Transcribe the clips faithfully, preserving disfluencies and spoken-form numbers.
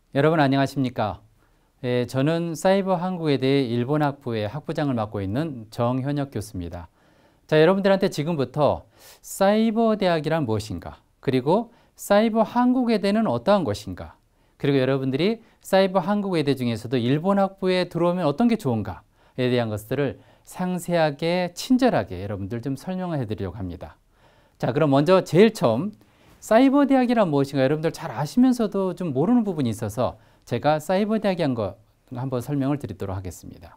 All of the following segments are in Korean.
여러분 안녕하십니까? 예, 저는 사이버 한국외대 일본학부의 학부장을 맡고 있는 정현혁 교수입니다. 자, 여러분들한테 지금부터 사이버 대학이란 무엇인가? 그리고 사이버 한국외대는 어떠한 것인가? 그리고 여러분들이 사이버 한국외대 중에서도 일본학부에 들어오면 어떤 게 좋은가에 대한 것들을 상세하게 친절하게 여러분들 좀 설명을 해드리려고 합니다. 자, 그럼 먼저 제일 처음 사이버 대학이란 무엇인가 여러분들 잘 아시면서도 좀 모르는 부분이 있어서 제가 사이버 대학이 한 거 한번 설명을 드리도록 하겠습니다.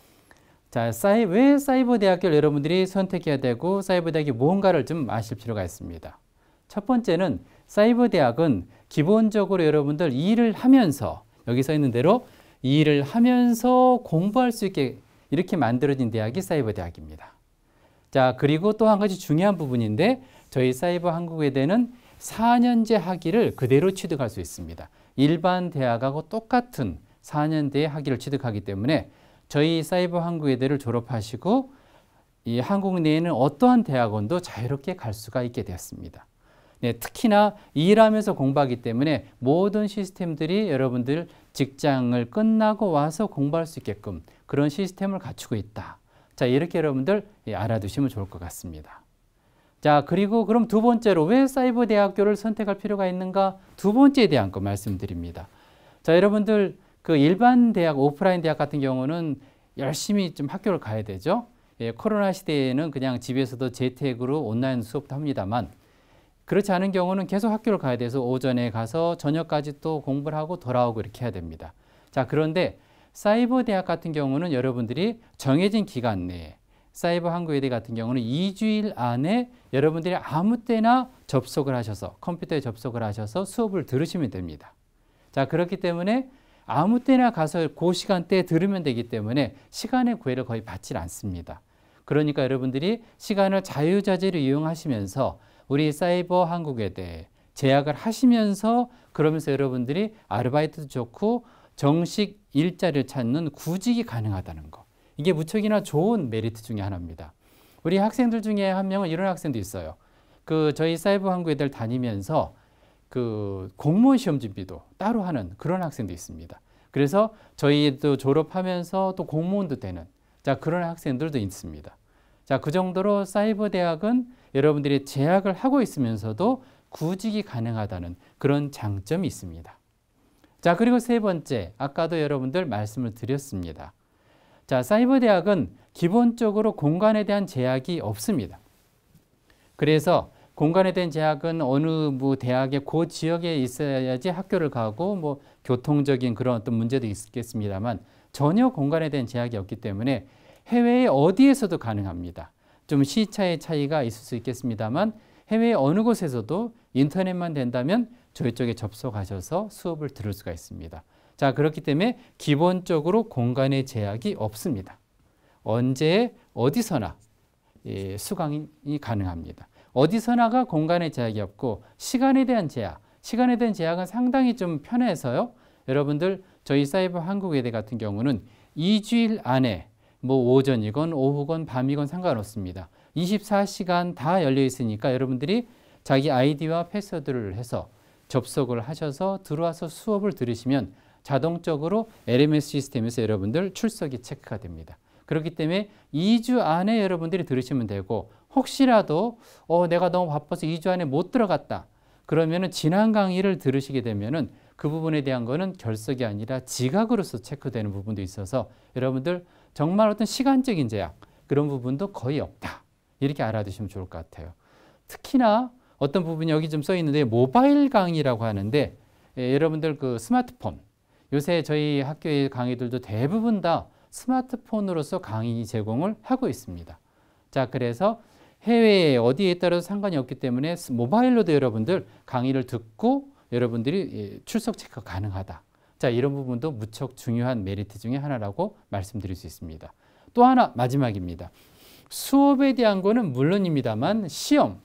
자, 사이, 왜 사이버 대학을 여러분들이 선택해야 되고 사이버 대학이 무언가를 좀 아실 필요가 있습니다. 첫 번째는 사이버 대학은 기본적으로 여러분들 일을 하면서 여기 써 있는 대로 일을 하면서 공부할 수 있게 이렇게 만들어진 대학이 사이버 대학입니다. 자, 그리고 또 한 가지 중요한 부분인데 저희 사이버 한국외대는 사 년제 학위를 그대로 취득할 수 있습니다. 일반 대학하고 똑같은 사 년제의 학위를 취득하기 때문에 저희 사이버 한국외대를 졸업하시고 이 한국 내에는 어떠한 대학원도 자유롭게 갈 수가 있게 되었습니다. 네, 특히나 일하면서 공부하기 때문에 모든 시스템들이 여러분들 직장을 끝나고 와서 공부할 수 있게끔 그런 시스템을 갖추고 있다. 자, 이렇게 여러분들 알아두시면 좋을 것 같습니다. 자, 그리고 그럼 두 번째로 왜 사이버 대학교를 선택할 필요가 있는가? 두 번째에 대한 거 말씀드립니다. 자, 여러분들 그 일반 대학, 오프라인 대학 같은 경우는 열심히 좀 학교를 가야 되죠. 예, 코로나 시대에는 그냥 집에서도 재택으로 온라인 수업도 합니다만 그렇지 않은 경우는 계속 학교를 가야 돼서 오전에 가서 저녁까지 또 공부를 하고 돌아오고 이렇게 해야 됩니다. 자, 그런데 사이버 대학 같은 경우는 여러분들이 정해진 기간 내에 사이버 한국외대 같은 경우는 이 주일 안에 여러분들이 아무 때나 접속을 하셔서 컴퓨터에 접속을 하셔서 수업을 들으시면 됩니다. 자, 그렇기 때문에 아무 때나 가서 그 시간대에 들으면 되기 때문에 시간의 구애를 거의 받지 않습니다. 그러니까 여러분들이 시간을 자유자재로 이용하시면서 우리 사이버 한국외대 재학을 하시면서 그러면서 여러분들이 아르바이트도 좋고 정식 일자리를 찾는 구직이 가능하다는 거. 이게 무척이나 좋은 메리트 중에 하나입니다. 우리 학생들 중에 한 명은 이런 학생도 있어요. 그 저희 사이버 한국외대를 다니면서 그 공무원 시험 준비도 따로 하는 그런 학생도 있습니다. 그래서 저희도 졸업하면서 또 공무원도 되는 자, 그런 학생들도 있습니다. 자, 그 정도로 사이버 대학은 여러분들이 재학을 하고 있으면서도 구직이 가능하다는 그런 장점이 있습니다. 자, 그리고 세 번째, 아까도 여러분들 말씀을 드렸습니다. 자, 사이버 대학은 기본적으로 공간에 대한 제약이 없습니다. 그래서 공간에 대한 제약은 어느 뭐 대학의 그 지역에 있어야지 학교를 가고 뭐 교통적인 그런 어떤 문제도 있겠습니다만 전혀 공간에 대한 제약이 없기 때문에 해외에 어디에서도 가능합니다. 좀 시차의 차이가 있을 수 있겠습니다만 해외 어느 곳에서도 인터넷만 된다면 저희 쪽에 접속하셔서 수업을 들을 수가 있습니다. 자, 그렇기 때문에 기본적으로 공간의 제약이 없습니다. 언제 어디서나 예, 수강이 가능합니다. 어디서나가 공간의 제약이 없고 시간에 대한 제약, 시간에 대한 제약은 상당히 좀 편해서요. 여러분들 저희 사이버 한국외대 같은 경우는 이 주일 안에 뭐 오전이건 오후건 밤이건 상관없습니다. 이십사 시간 다 열려 있으니까 여러분들이 자기 아이디와 패스워드를 해서 접속을 하셔서 들어와서 수업을 들으시면 자동적으로 엘엠에스 시스템에서 여러분들 출석이 체크가 됩니다. 그렇기 때문에 이 주 안에 여러분들이 들으시면 되고 혹시라도 어, 내가 너무 바빠서 이 주 안에 못 들어갔다. 그러면은 지난 강의를 들으시게 되면은 그 부분에 대한 거는 결석이 아니라 지각으로서 체크되는 부분도 있어서 여러분들 정말 어떤 시간적인 제약 그런 부분도 거의 없다. 이렇게 알아두시면 좋을 것 같아요. 특히나 어떤 부분이 여기 좀 써 있는데 모바일 강의라고 하는데 예, 여러분들 그 스마트폰 요새 저희 학교의 강의들도 대부분 다 스마트폰으로서 강의 제공을 하고 있습니다. 자, 그래서 해외에 어디에 따라서 상관이 없기 때문에 모바일로도 여러분들 강의를 듣고 여러분들이 출석 체크가 가능하다. 자, 이런 부분도 무척 중요한 메리트 중에 하나라고 말씀드릴 수 있습니다. 또 하나 마지막입니다. 수업에 대한 거는 물론입니다만 시험,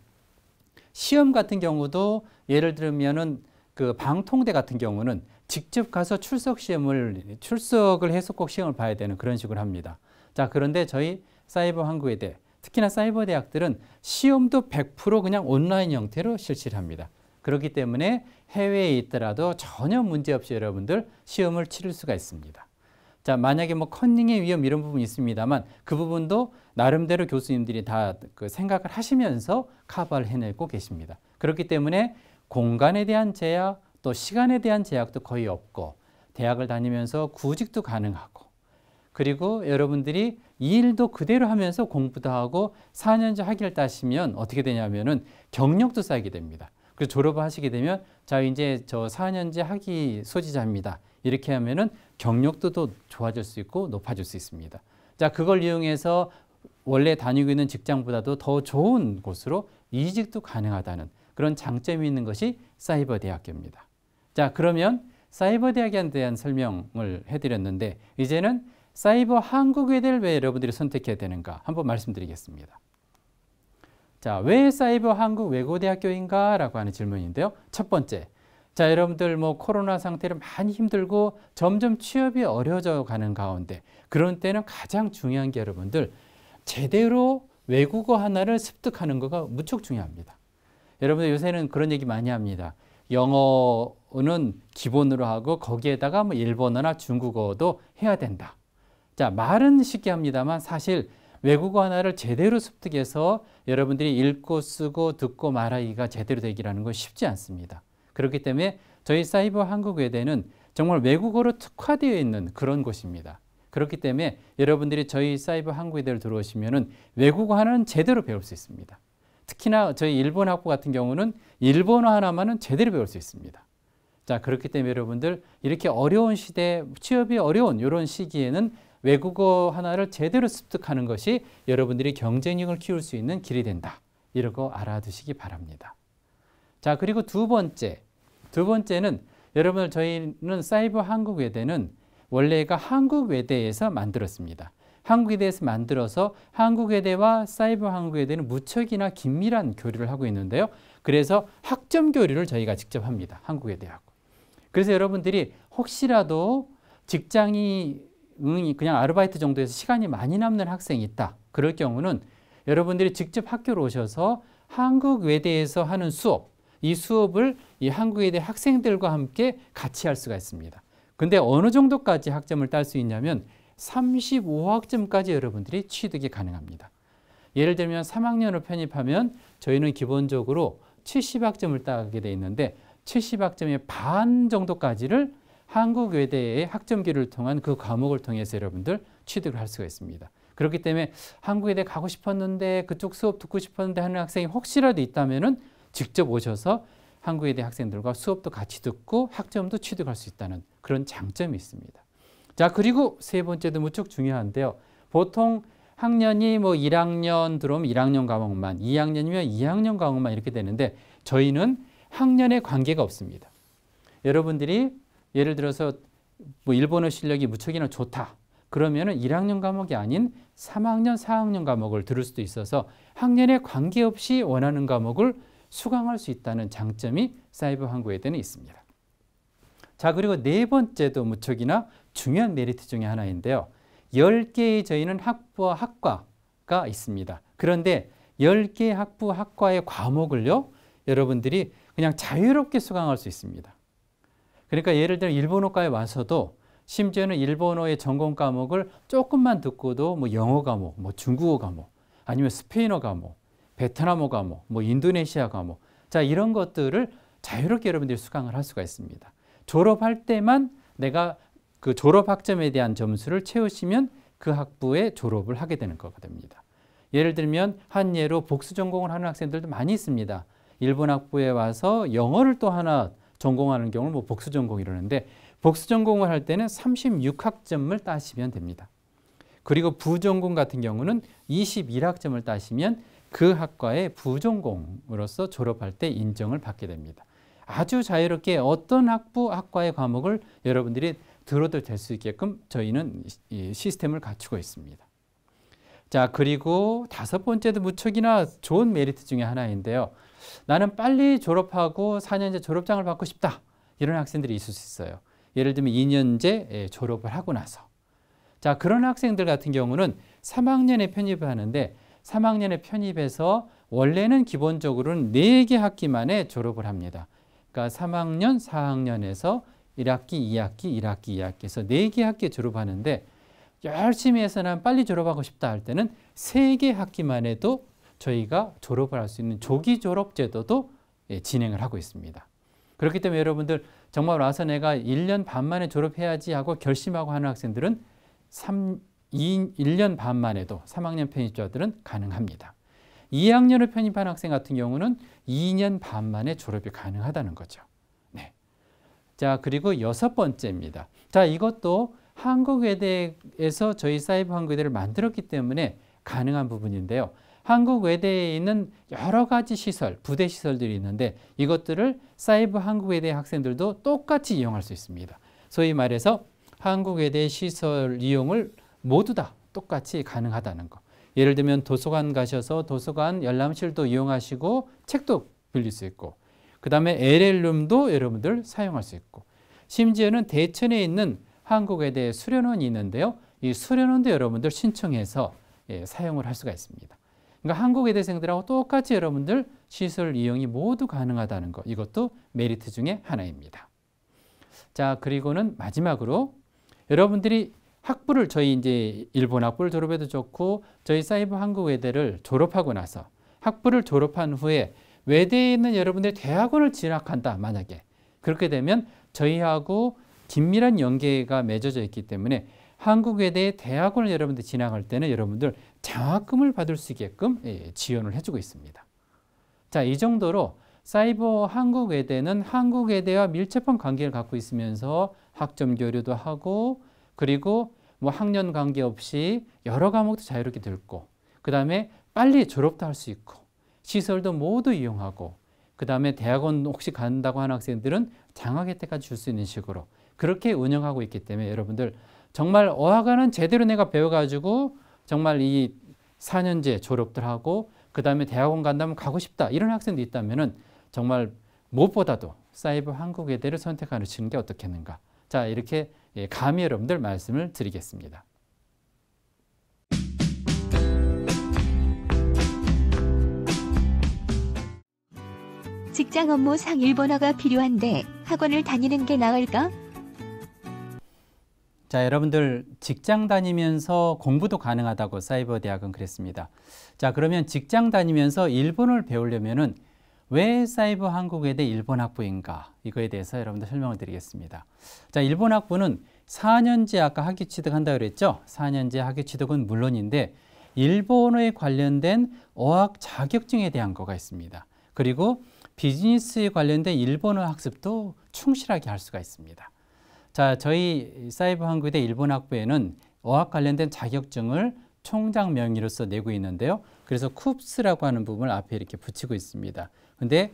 시험 같은 경우도 예를 들면은 그 방통대 같은 경우는 직접 가서 출석 시험을 출석을 해서 꼭 시험을 봐야 되는 그런 식으로 합니다. 자, 그런데 저희 사이버 한국외대 특히나 사이버 대학들은 시험도 백 퍼센트 그냥 온라인 형태로 실시를 합니다. 그렇기 때문에 해외에 있더라도 전혀 문제없이 여러분들 시험을 치를 수가 있습니다. 자, 만약에 뭐 커닝의 위험 이런 부분이 있습니다만 그 부분도 나름대로 교수님들이 다 그 생각을 하시면서 커버를 해내고 계십니다. 그렇기 때문에 공간에 대한 제약 또 시간에 대한 제약도 거의 없고 대학을 다니면서 구직도 가능하고 그리고 여러분들이 이 일도 그대로 하면서 공부도 하고 사 년제 학위를 따시면 어떻게 되냐면은 경력도 쌓이게 됩니다. 그래서 졸업을 하시게 되면 자 이제 저 사 년제 학위 소지자입니다. 이렇게 하면은 경력도 더 좋아질 수 있고 높아질 수 있습니다. 자 그걸 이용해서 원래 다니고 있는 직장보다도 더 좋은 곳으로 이직도 가능하다는 그런 장점이 있는 것이 사이버 대학교입니다. 자 그러면 사이버 대학에 대한 설명을 해드렸는데 이제는 사이버 한국외대를 왜 여러분들이 선택해야 되는가 한번 말씀드리겠습니다. 자, 왜 사이버 한국외고대학교인가 라고 하는 질문인데요. 첫 번째, 자 여러분들 뭐 코로나 상태로 많이 힘들고 점점 취업이 어려워져 가는 가운데 그런 때는 가장 중요한 게 여러분들 제대로 외국어 하나를 습득하는 거가 무척 중요합니다. 여러분들 요새는 그런 얘기 많이 합니다. 영어는 기본으로 하고 거기에다가 뭐 일본어나 중국어도 해야 된다. 자, 말은 쉽게 합니다만 사실 외국어 하나를 제대로 습득해서 여러분들이 읽고 쓰고 듣고 말하기가 제대로 되기라는 건 쉽지 않습니다. 그렇기 때문에 저희 사이버 한국외대는 정말 외국어로 특화되어 있는 그런 곳입니다. 그렇기 때문에 여러분들이 저희 사이버 한국외대를 들어오시면은 외국어 하나는 제대로 배울 수 있습니다. 특히나 저희 일본 학부 같은 경우는 일본어 하나만은 제대로 배울 수 있습니다. 자, 그렇기 때문에 여러분들 이렇게 어려운 시대, 취업이 어려운 이런 시기에는 외국어 하나를 제대로 습득하는 것이 여러분들이 경쟁력을 키울 수 있는 길이 된다. 이런 거 알아두시기 바랍니다. 자, 그리고 두 번째. 두 번째는 여러분들 저희는 사이버 한국외대는 원래가 한국외대에서 만들었습니다. 한국외대에서 만들어서 한국외대와 사이버 한국외대는 무척이나 긴밀한 교류를 하고 있는데요. 그래서 학점 교류를 저희가 직접 합니다. 한국외대하고. 그래서 여러분들이 혹시라도 직장이 그냥 아르바이트 정도에서 시간이 많이 남는 학생이 있다. 그럴 경우는 여러분들이 직접 학교로 오셔서 한국외대에서 하는 수업, 이 수업을 이 한국외대 학생들과 함께 같이 할 수가 있습니다. 근데 어느 정도까지 학점을 딸 수 있냐면 삼십오 학점까지 여러분들이 취득이 가능합니다. 예를 들면 삼 학년을 편입하면 저희는 기본적으로 칠십 학점을 따게 돼 있는데 칠십 학점의 반 정도까지를 한국외대의 학점기를 통한 그 과목을 통해서 여러분들 취득을 할 수가 있습니다. 그렇기 때문에 한국외대 가고 싶었는데 그쪽 수업 듣고 싶었는데 하는 학생이 혹시라도 있다면은 직접 오셔서 한국외대 학생들과 수업도 같이 듣고 학점도 취득할 수 있다는 그런 장점이 있습니다. 자, 그리고 세 번째도 무척 중요한데요. 보통 학년이 뭐 일 학년 들어오면 일 학년 과목만, 이 학년이면 이 학년 과목만 이렇게 되는데 저희는 학년에 관계가 없습니다. 여러분들이 예를 들어서 뭐 일본어 실력이 무척이나 좋다. 그러면은 일 학년 과목이 아닌 삼 학년, 사 학년 과목을 들을 수도 있어서 학년에 관계없이 원하는 과목을 수강할 수 있다는 장점이 사이버 한국외대는 있습니다. 자, 그리고 네 번째도 무척이나 중요한 메리트 중에 하나인데요. 열 개의 저희는 학부와 학과가 있습니다. 그런데 열 개의 학부, 학과의 과목을요, 여러분들이 그냥 자유롭게 수강할 수 있습니다. 그러니까 예를 들어 일본어과에 와서도 심지어는 일본어의 전공 과목을 조금만 듣고도 뭐 영어 과목, 뭐 중국어 과목, 아니면 스페인어 과목, 베트남어 과목, 뭐 인도네시아 과목, 자 이런 것들을 자유롭게 여러분들이 수강을 할 수가 있습니다. 졸업할 때만 내가 그 졸업 학점에 대한 점수를 채우시면 그 학부에 졸업을 하게 되는 거가 됩니다. 예를 들면 한 예로 복수 전공을 하는 학생들도 많이 있습니다. 일본 학부에 와서 영어를 또 하나 전공하는 경우는 뭐 복수 전공 이러는데 복수 전공을 할 때는 삼십육 학점을 따시면 됩니다. 그리고 부전공 같은 경우는 이십일 학점을 따시면 그 학과의 부전공으로서 졸업할 때 인정을 받게 됩니다. 아주 자유롭게 어떤 학부, 학과의 과목을 여러분들이 들어도 될 수 있게끔 저희는 이 시스템을 갖추고 있습니다. 자, 그리고 다섯 번째도 무척이나 좋은 메리트 중에 하나인데요. 나는 빨리 졸업하고 사 년제 졸업장을 받고 싶다. 이런 학생들이 있을 수 있어요. 예를 들면 이 년제 졸업을 하고 나서. 자, 그런 학생들 같은 경우는 삼 학년에 편입을 하는데 삼 학년에 편입해서 원래는 기본적으로는 네 개 학기 만에 졸업을 합니다. 그러니까 삼 학년, 사 학년에서 일 학기, 이 학기, 일 학기, 이 학기에서 네 개 학기 졸업하는데 열심히 해서 난 빨리 졸업하고 싶다 할 때는 세 개 학기만 해도 저희가 졸업을 할 수 있는 조기 졸업 제도도 예, 진행을 하고 있습니다. 그렇기 때문에 여러분들 정말 와서 내가 일 년 반 만에 졸업해야지 하고 결심하고 하는 학생들은 삼, 이, 일 년 반 만에도 삼 학년 편입자들은 가능합니다. 이 학년을 편입한 학생 같은 경우는 이 년 반 만에 졸업이 가능하다는 거죠. 네. 자, 그리고 여섯 번째입니다. 자, 이것도 한국외대에서 저희 사이버 한국외대를 만들었기 때문에 가능한 부분인데요. 한국외대에 있는 여러 가지 시설, 부대 시설들이 있는데 이것들을 사이버 한국외대 학생들도 똑같이 이용할 수 있습니다. 소위 말해서 한국외대 시설 이용을 모두 다 똑같이 가능하다는 거. 예를 들면 도서관 가셔서 도서관 열람실도 이용하시고 책도 빌릴 수 있고, 그 다음에 엘엘룸도 여러분들 사용할 수 있고, 심지어는 대천에 있는 한국외대 수련원이 있는데요. 이 수련원도 여러분들 신청해서 예, 사용을 할 수가 있습니다. 그러니까 한국외대생들하고 똑같이 여러분들 시설 이용이 모두 가능하다는 것, 이것도 메리트 중에 하나입니다. 자, 그리고는 마지막으로 여러분들이 학부를 저희 이제 일본 학부를 졸업해도 좋고 저희 사이버 한국외대를 졸업하고 나서 학부를 졸업한 후에 외대에 있는 여러분들이 대학원을 진학한다 만약에 그렇게 되면 저희하고 긴밀한 연계가 맺어져 있기 때문에 한국외대의 대학원을 여러분들 진학할 때는 여러분들 장학금을 받을 수 있게끔 지원을 해주고 있습니다. 자, 이 정도로 사이버 한국외대는 한국외대와 밀접한 관계를 갖고 있으면서 학점 교류도 하고 그리고 뭐 학년 관계없이 여러 과목도 자유롭게 듣고 그 다음에 빨리 졸업도 할 수 있고 시설도 모두 이용하고 그 다음에 대학원 혹시 간다고 하는 학생들은 장학 혜택까지 줄 수 있는 식으로 그렇게 운영하고 있기 때문에 여러분들 정말 어학원은 제대로 내가 배워가지고 정말 이 사 년제 졸업들 하고 그 다음에 대학원 간다면 가고 싶다 이런 학생도 있다면 정말 무엇보다도 사이버 한국외대를 선택하시는 게 어떻겠는가. 자, 이렇게 감히 여러분들 말씀을 드리겠습니다. 직장 업무상 일본어가 필요한데 학원을 다니는 게 나을까? 자, 여러분들 직장 다니면서 공부도 가능하다고 사이버 대학은 그랬습니다. 자, 그러면 직장 다니면서 일본어를 배우려면은 왜 사이버 한국외대 일본학부인가? 이거에 대해서 여러분들 설명을 드리겠습니다. 자, 일본학부는 사 년제 아까 학위 취득한다고 그랬죠? 사 년제 학위 취득은 물론인데 일본어에 관련된 어학 자격증에 대한 거가 있습니다. 그리고 비즈니스에 관련된 일본어 학습도 충실하게 할 수가 있습니다. 자, 저희 사이버 한국외대 일본학부에는 어학 관련된 자격증을 총장 명의로서 내고 있는데요. 그래서 쿱스라고 하는 부분을 앞에 이렇게 붙이고 있습니다. 근데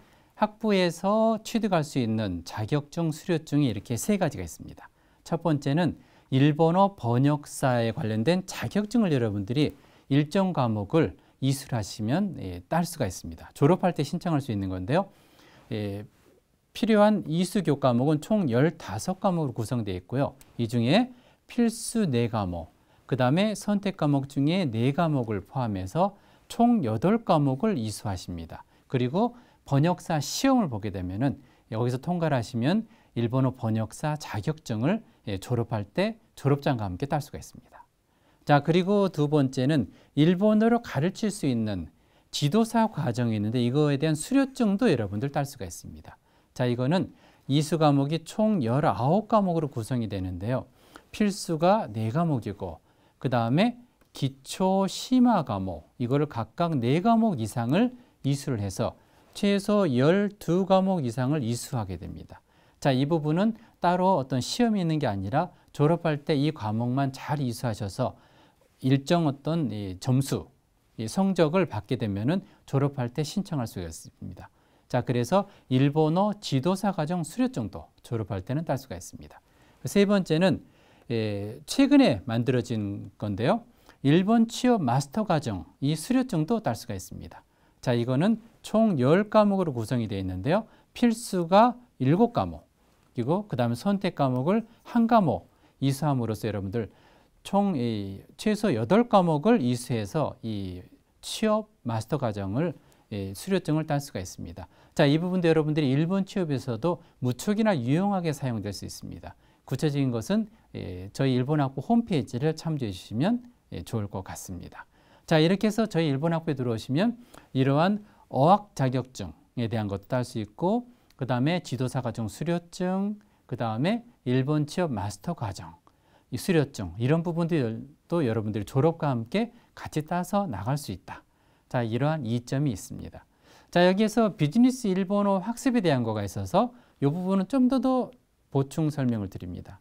학부에서 취득할 수 있는 자격증 수료증이 이렇게 세 가지가 있습니다. 첫 번째는 일본어 번역사에 관련된 자격증을 여러분들이 일정 과목을 이수하시면 예, 딸 수가 있습니다. 졸업할 때 신청할 수 있는 건데요. 예, 필요한 이수 교과목은 총 열다섯 과목으로 구성되어 있고요. 이 중에 필수 네 과목, 그 다음에 선택 과목 중에 네 과목을 포함해서 총 여덟 과목을 이수하십니다. 그리고 번역사 시험을 보게 되면은 여기서 통과를 하시면 일본어 번역사 자격증을 예, 졸업할 때 졸업장과 함께 딸 수가 있습니다. 자, 그리고 두 번째는 일본어로 가르칠 수 있는 지도사 과정이 있는데 이거에 대한 수료증도 여러분들 딸 수가 있습니다. 자, 이거는 이수 과목이 총 열아홉 과목으로 구성이 되는데요. 필수가 네 과목이고 그 다음에 기초 심화 과목 이거를 각각 네 과목 이상을 이수를 해서 최소 열두 과목 이상을 이수하게 됩니다. 자, 이 부분은 따로 어떤 시험이 있는 게 아니라 졸업할 때 이 과목만 잘 이수하셔서 일정 어떤 이 점수, 이 성적을 받게 되면은 졸업할 때 신청할 수가 있습니다. 자, 그래서 일본어 지도사 과정 수료증도 졸업할 때는 딸 수가 있습니다. 세 번째는 예, 최근에 만들어진 건데요. 일본 취업 마스터 과정 이 수료증도 딸 수가 있습니다. 자, 이거는 총 열 과목으로 구성이 되어 있는데요. 필수가 일곱 과목, 그리고 그 다음에 선택 과목을 한 과목 이수함으로써 여러분들 총 이 최소 여덟 과목을 이수해서 이 취업 마스터 과정을 예, 수료증을 딸 수가 있습니다. 자, 이 부분도 여러분들이 일본 취업에서도 무척이나 유용하게 사용될 수 있습니다. 구체적인 것은 예, 저희 일본학부 홈페이지를 참조해 주시면 예, 좋을 것 같습니다. 자, 이렇게 해서 저희 일본학부에 들어오시면 이러한 어학 자격증에 대한 것도 딸 수 있고, 그 다음에 지도사 과정 수료증, 그 다음에 일본 취업 마스터 과정, 이 수료증, 이런 부분들도 여러분들이 졸업과 함께 같이 따서 나갈 수 있다. 자, 이러한 이점이 있습니다. 자, 여기에서 비즈니스 일본어 학습에 대한 거가 있어서 이 부분은 좀 더 더 보충 설명을 드립니다.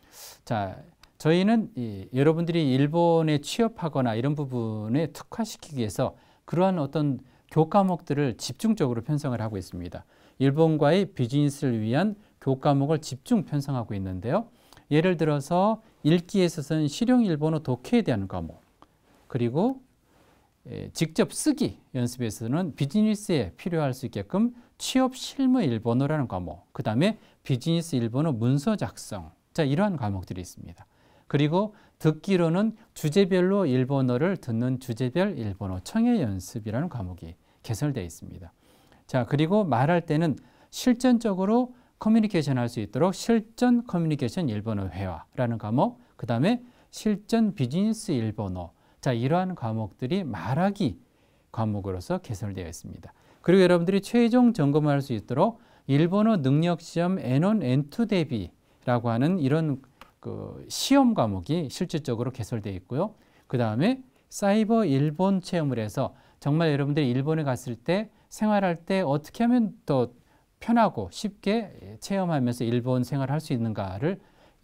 자, 저희는 이, 여러분들이 일본에 취업하거나 이런 부분에 특화시키기 위해서 그러한 어떤 교과목들을 집중적으로 편성을 하고 있습니다. 일본과의 비즈니스를 위한 교과목을 집중 편성하고 있는데요. 예를 들어서 읽기에 있어서는 실용 일본어 독해에 대한 과목, 그리고 예, 직접 쓰기 연습에서는 비즈니스에 필요할 수 있게끔 취업 실무 일본어라는 과목, 그 다음에 비즈니스 일본어 문서 작성, 자, 이러한 과목들이 있습니다. 그리고 듣기로는 주제별로 일본어를 듣는 주제별 일본어 청해 연습이라는 과목이 개설되어 있습니다. 자, 그리고 말할 때는 실전적으로 커뮤니케이션 할 수 있도록 실전 커뮤니케이션 일본어 회화라는 과목, 그 다음에 실전 비즈니스 일본어, 자, 이러한 과목들이 말하기 과목으로서 개설되어 있습니다. 그리고 여러분들이 최종 점검을 할 수 있도록 일본어 능력시험 엔 원, 엔 투 대비라고 하는 이런 그 시험 과목이 실질적으로 개설되어 있고요. 그 다음에 사이버 일본 체험을 해서 정말 여러분들이 일본에 갔을 때 생활할 때 어떻게 하면 더 편하고 쉽게 체험하면서 일본 생활을 할 수 있는가를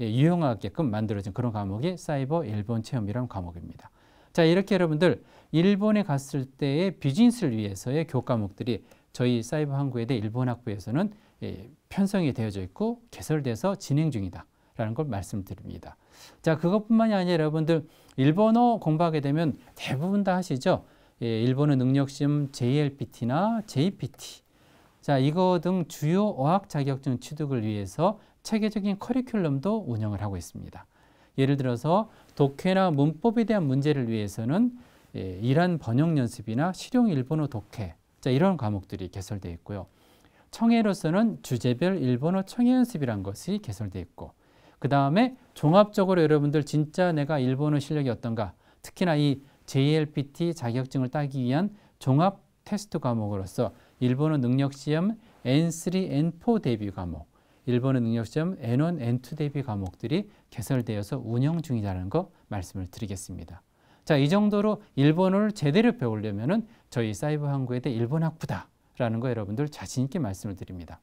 유용하게끔 만들어진 그런 과목이 사이버 일본 체험이라는 과목입니다. 자, 이렇게 여러분들 일본에 갔을 때의 비즈니스를 위해서의 교과목들이 저희 사이버 한국외대 일본학부에서는 편성이 되어져 있고 개설돼서 진행 중이다 라는 걸 말씀드립니다. 자, 그것뿐만이 아니라 여러분들 일본어 공부하게 되면 대부분 다 하시죠. 예, 일본어 능력시험 제이 엘 피 티나 제이 이 피 티, 자, 이거 등 주요 어학 자격증 취득을 위해서 체계적인 커리큘럼도 운영을 하고 있습니다. 예를 들어서 독해나 문법에 대한 문제를 위해서는 예, 일한 번역 연습이나 실용 일본어 독해, 자, 이런 과목들이 개설되어 있고요. 청해로서는 주제별 일본어 청해 연습이라는 것이 개설되어 있고, 그 다음에 종합적으로 여러분들 진짜 내가 일본어 실력이 어떤가, 특히나 이 제이 엘 피 티 자격증을 따기 위한 종합 테스트 과목으로서 일본어 능력시험 엔 쓰리, 엔 포 대비 과목, 일본어 능력시험 엔 원, 엔 투 대비 과목들이 개설되어서 운영 중이라는 거 말씀을 드리겠습니다. 자, 이 정도로 일본어를 제대로 배우려면은 저희 사이버 한국외대 일본학부다라는 거 여러분들 자신 있게 말씀을 드립니다.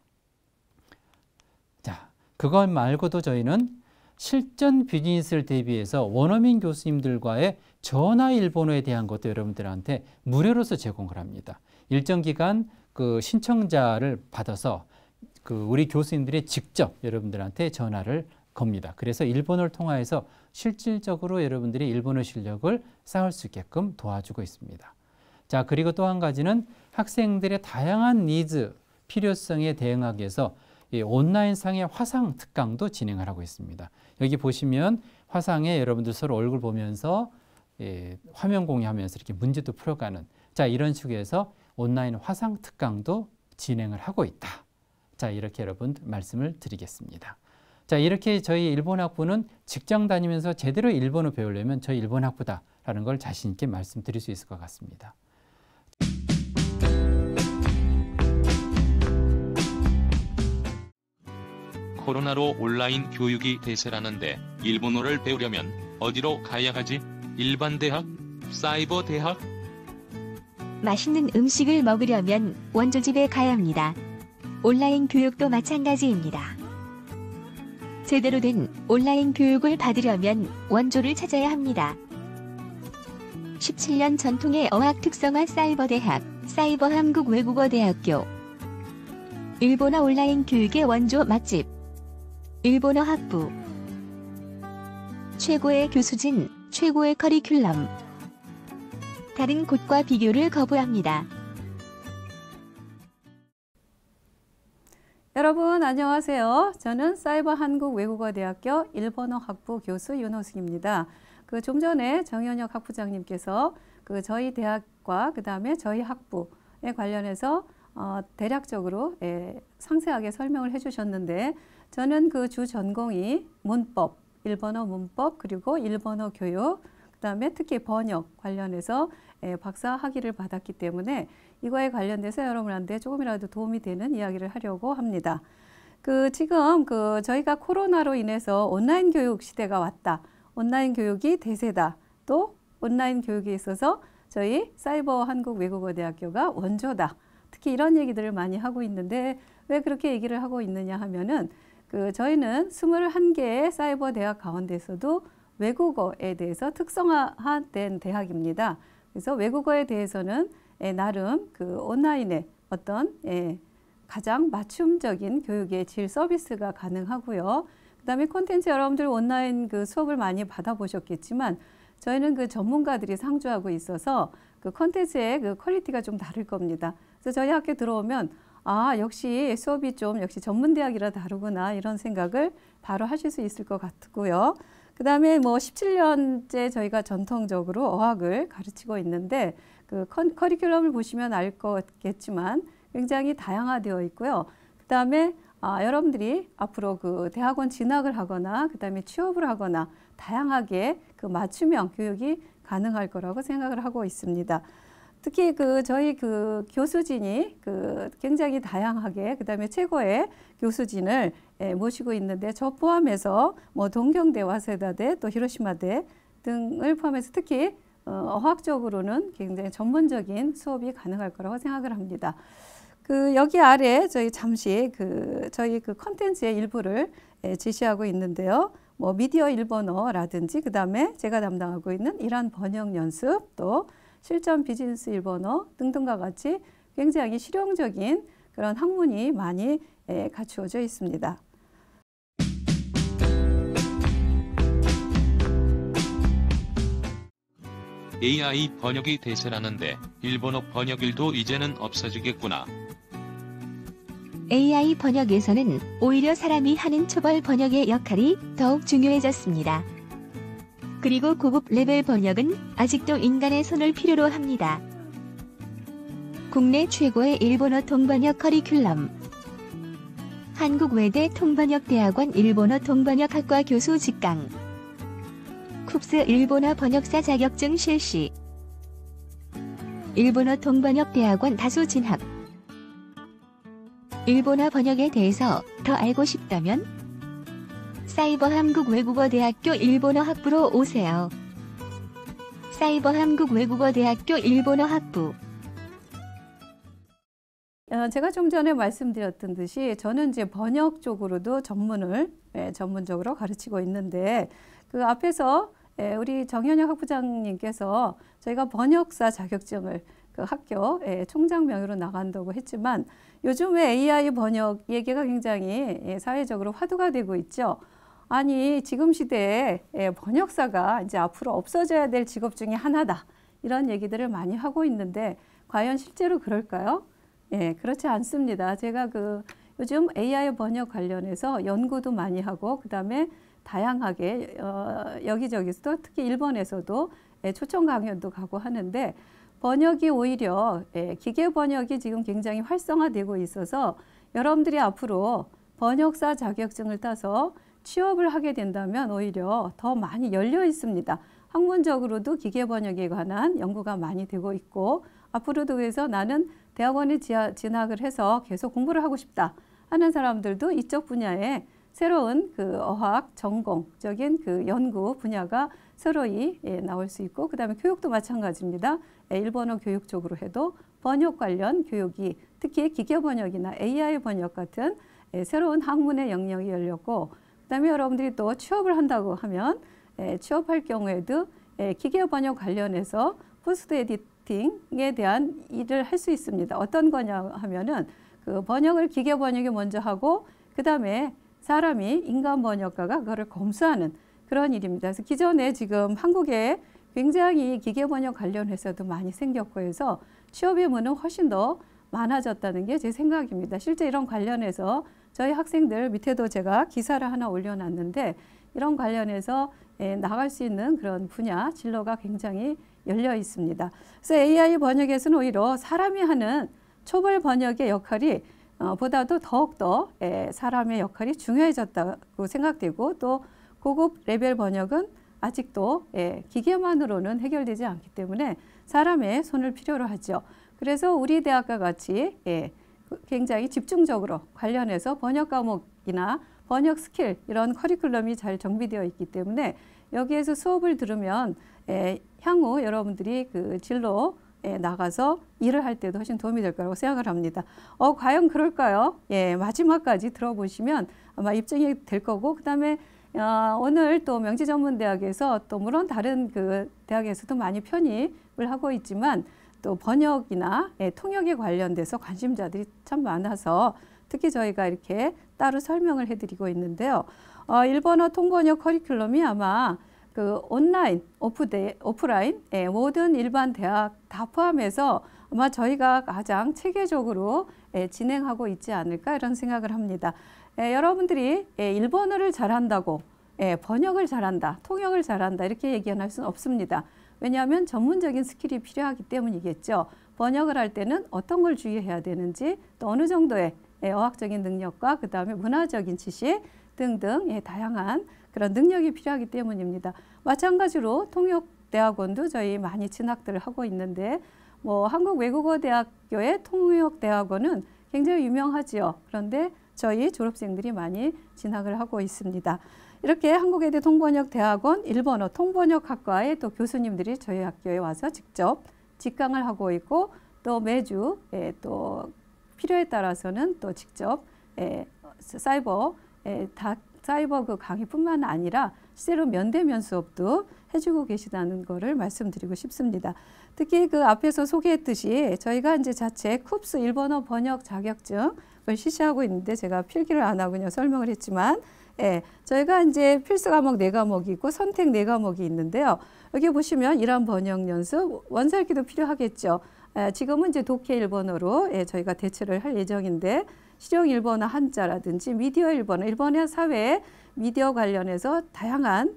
자, 그것 말고도 저희는 실전 비즈니스를 대비해서 원어민 교수님들과의 전화 일본어에 대한 것도 여러분들한테 무료로서 제공을 합니다. 일정 기간 그 신청자를 받아서 그 우리 교수님들이 직접 여러분들한테 전화를 겁니다. 그래서 일본어를 통화해서 실질적으로 여러분들이 일본어 실력을 쌓을 수 있게끔 도와주고 있습니다. 자, 그리고 또 한 가지는 학생들의 다양한 니즈, 필요성에 대응하기 위해서 이 온라인상의 화상 특강도 진행을 하고 있습니다. 여기 보시면 화상에 여러분들 서로 얼굴 보면서 예, 화면 공유하면서 이렇게 문제도 풀어가는, 자, 이런 식으로 해서 온라인 화상 특강도 진행을 하고 있다. 자, 이렇게 여러분 말씀을 드리겠습니다. 자, 이렇게 저희 일본학부는 직장 다니면서 제대로 일본어 배우려면 저희 일본학부다라는 걸 자신 있게 말씀드릴 수 있을 것 같습니다. 코로나로 온라인 교육이 대세라는데 일본어를 배우려면 어디로 가야 하지? 일반 대학? 사이버 대학? 맛있는 음식을 먹으려면 원조집에 가야 합니다. 온라인 교육도 마찬가지입니다. 제대로 된 온라인 교육을 받으려면 원조를 찾아야 합니다. 십칠 년 전통의 어학 특성화 사이버 대학, 사이버 한국 외국어대학교. 일본어 온라인 교육의 원조 맛집. 일본어 학부. 최고의 교수진, 최고의 커리큘럼. 다른 곳과 비교를 거부합니다. 여러분 안녕하세요. 저는 사이버 한국 외국어대학교 일본어 학부 교수 윤호승입니다. 그 좀 전에 정현혁 학부장님께서 그 저희 대학과 그 다음에 저희 학부에 관련해서 어, 대략적으로 예, 상세하게 설명을 해주셨는데 저는 그 주 전공이 문법, 일본어 문법 그리고 일본어 교육 그다음에 특히 번역 관련해서 예, 박사 학위를 받았기 때문에 이거에 관련돼서 여러분한테 조금이라도 도움이 되는 이야기를 하려고 합니다. 그 지금 그 저희가 코로나로 인해서 온라인 교육 시대가 왔다. 온라인 교육이 대세다. 또 온라인 교육에 있어서 저희 사이버 한국 외국어대학교가 원조다. 특히 이런 얘기들을 많이 하고 있는데 왜 그렇게 얘기를 하고 있느냐 하면은 그 저희는 스물한 개의 사이버 대학 가운데서도 외국어에 대해서 특성화된 대학입니다. 그래서 외국어에 대해서는 예, 나름 그 온라인의 어떤 예, 가장 맞춤적인 교육의 질 서비스가 가능하고요. 그다음에 콘텐츠 여러분들 온라인 그 수업을 많이 받아보셨겠지만 저희는 그 전문가들이 상주하고 있어서 그 콘텐츠의 그 퀄리티가 좀 다를 겁니다. 그래서 저희 학교 들어오면 아 역시 수업이 좀 역시 전문대학이라 다르구나 이런 생각을 바로 하실 수 있을 것 같고요. 그다음에 뭐 십칠 년째 저희가 전통적으로 어학을 가르치고 있는데 그 커리큘럼을 보시면 알 거겠지만 굉장히 다양화되어 있고요. 그다음에 아, 여러분들이 앞으로 그 대학원 진학을 하거나 그다음에 취업을 하거나 다양하게 그 맞춤형 교육이 가능할 거라고 생각을 하고 있습니다. 특히 그 저희 그 교수진이 그 굉장히 다양하게 그다음에 최고의 교수진을 예, 모시고 있는데 저 포함해서 뭐 동경대, 와세다대, 또 히로시마대 등을 포함해서 특히 어, 어학적으로는 굉장히 전문적인 수업이 가능할 거라고 생각을 합니다. 그 여기 아래 저희 잠시 그 저희 그 컨텐츠의 일부를 예, 지시하고 있는데요. 뭐 미디어 일본어라든지 그다음에 제가 담당하고 있는 이란 번역 연습 또 실전 비즈니스 일본어 등등과 같이 굉장히 실용적인 그런 학문이 많이 예, 갖추어져 있습니다. 에이아이 번역이 대세라는데 일본어 번역일도 이제는 없어지겠구나. 에이아이 번역에서는 오히려 사람이 하는 초벌 번역의 역할이 더욱 중요해졌습니다. 그리고 고급 레벨 번역은 아직도 인간의 손을 필요로 합니다. 국내 최고의 일본어 통번역 커리큘럼 한국외대 통번역대학원 일본어 통번역학과 교수 직강 쿱스 일본어 번역사 자격증 실시 일본어 통번역대학원 다수 진학 일본어 번역에 대해서 더 알고 싶다면 사이버 한국 외국어대학교 일본어 학부로 오세요. 사이버 한국 외국어대학교 일본어 학부 어, 제가 좀 전에 말씀드렸던 듯이 저는 이제 번역 쪽으로도 전문을 예, 전문적으로 가르치고 있는데 그 앞에서 예, 우리 정현혁 학부장님께서 저희가 번역사 자격증을 그 학교 예, 총장 명의로 나간다고 했지만 요즘에 에이아이 번역 얘기가 굉장히 예, 사회적으로 화두가 되고 있죠. 아니 지금 시대에 예, 번역사가 이제 앞으로 없어져야 될 직업 중에 하나다. 이런 얘기들을 많이 하고 있는데 과연 실제로 그럴까요? 예, 그렇지 않습니다. 제가 그 요즘 에이아이 번역 관련해서 연구도 많이 하고 그다음에 다양하게 어, 여기저기서도 특히 일본에서도 예, 초청 강연도 가고 하는데 번역이 오히려 예, 기계 번역이 지금 굉장히 활성화되고 있어서 여러분들이 앞으로 번역사 자격증을 따서 취업을 하게 된다면 오히려 더 많이 열려 있습니다. 학문적으로도 기계 번역에 관한 연구가 많이 되고 있고 앞으로도 그래서 나는 대학원에 진학을 해서 계속 공부를 하고 싶다 하는 사람들도 이쪽 분야에 새로운 그 어학 전공적인 그 연구 분야가 서로이 예, 나올 수 있고 그다음에 교육도 마찬가지입니다. 예, 일본어 교육 쪽으로 해도 번역 관련 교육이 특히 기계 번역이나 에이아이 번역 같은 예, 새로운 학문의 영역이 열렸고 그다음에 여러분들이 또 취업을 한다고 하면 예, 취업할 경우에도 예, 기계 번역 관련해서 포스트 에디팅에 대한 일을 할 수 있습니다. 어떤 거냐 하면은 그 번역을 기계 번역이 먼저 하고 그다음에 사람이 인간 번역가가 그거를 검수하는 그런 일입니다. 그래서 기존에 지금 한국에 굉장히 기계 번역 관련 회사도 많이 생겼고 해서 취업의 문은 훨씬 더 많아졌다는 게 제 생각입니다. 실제 이런 관련해서 저희 학생들 밑에도 제가 기사를 하나 올려놨는데 이런 관련해서 예, 나갈 수 있는 그런 분야 진로가 굉장히 열려 있습니다. 그래서 에이아이 번역에서는 오히려 사람이 하는 초벌 번역의 역할이 어, 보다도 더욱더 예, 사람의 역할이 중요해졌다고 생각되고 또 고급 레벨 번역은 아직도 예, 기계만으로는 해결되지 않기 때문에 사람의 손을 필요로 하죠. 그래서 우리 대학과 같이 예, 굉장히 집중적으로 관련해서 번역 과목이나 번역 스킬 이런 커리큘럼이 잘 정비되어 있기 때문에 여기에서 수업을 들으면 예, 향후 여러분들이 그 진로 예, 나가서 일을 할 때도 훨씬 도움이 될 거라고 생각을 합니다. 어, 과연 그럴까요? 예, 마지막까지 들어보시면 아마 입증이 될 거고, 그 다음에 어, 오늘 또 명지전문대학에서 또 물론 다른 그 대학에서도 많이 편입을 하고 있지만 또 번역이나 예, 통역에 관련돼서 관심자들이 참 많아서 특히 저희가 이렇게 따로 설명을 해드리고 있는데요. 어, 일본어 통번역 커리큘럼이 아마 그 온라인, 오프데, 오프라인 예, 모든 일반 대학 다 포함해서 아마 저희가 가장 체계적으로 예, 진행하고 있지 않을까 이런 생각을 합니다. 예, 여러분들이 예, 일본어를 잘한다고 예, 번역을 잘한다, 통역을 잘한다 이렇게 얘기할 수는 없습니다. 왜냐하면 전문적인 스킬이 필요하기 때문이겠죠. 번역을 할 때는 어떤 걸 주의해야 되는지 또 어느 정도의 예, 어학적인 능력과 그 다음에 문화적인 지식 등등 예, 다양한 그런 능력이 필요하기 때문입니다. 마찬가지로 통역대학원도 저희 많이 진학들을 하고 있는데 뭐 한국외국어대학교의 통역대학원은 굉장히 유명하지요. 그런데 저희 졸업생들이 많이 진학을 하고 있습니다. 이렇게 한국외대 통번역대학원 일본어 통번역학과의 또 교수님들이 저희 학교에 와서 직접 직강을 하고 있고 또 매주 예, 또 필요에 따라서는 또 직접 예, 사이버 예, 다 사이버 그 강의뿐만 아니라 실제로 면대면 수업도 해주고 계시다는 것을 말씀드리고 싶습니다. 특히 그 앞에서 소개했듯이 저희가 이제 자체 쿱스 일본어 번역 자격증을 실시하고 있는데 제가 필기를 안 하고 그냥 설명을 했지만 예, 저희가 이제 필수 과목 네 과목이 있고 선택 네 과목이 있는데요. 여기 보시면 이런 번역 연습 원서읽기도 필요하겠죠. 예, 지금은 이제 독해 일본어로 예, 저희가 대처를 할 예정인데 실용 일본어 한자라든지 미디어 일본어, 일본의 사회 미디어 관련해서 다양한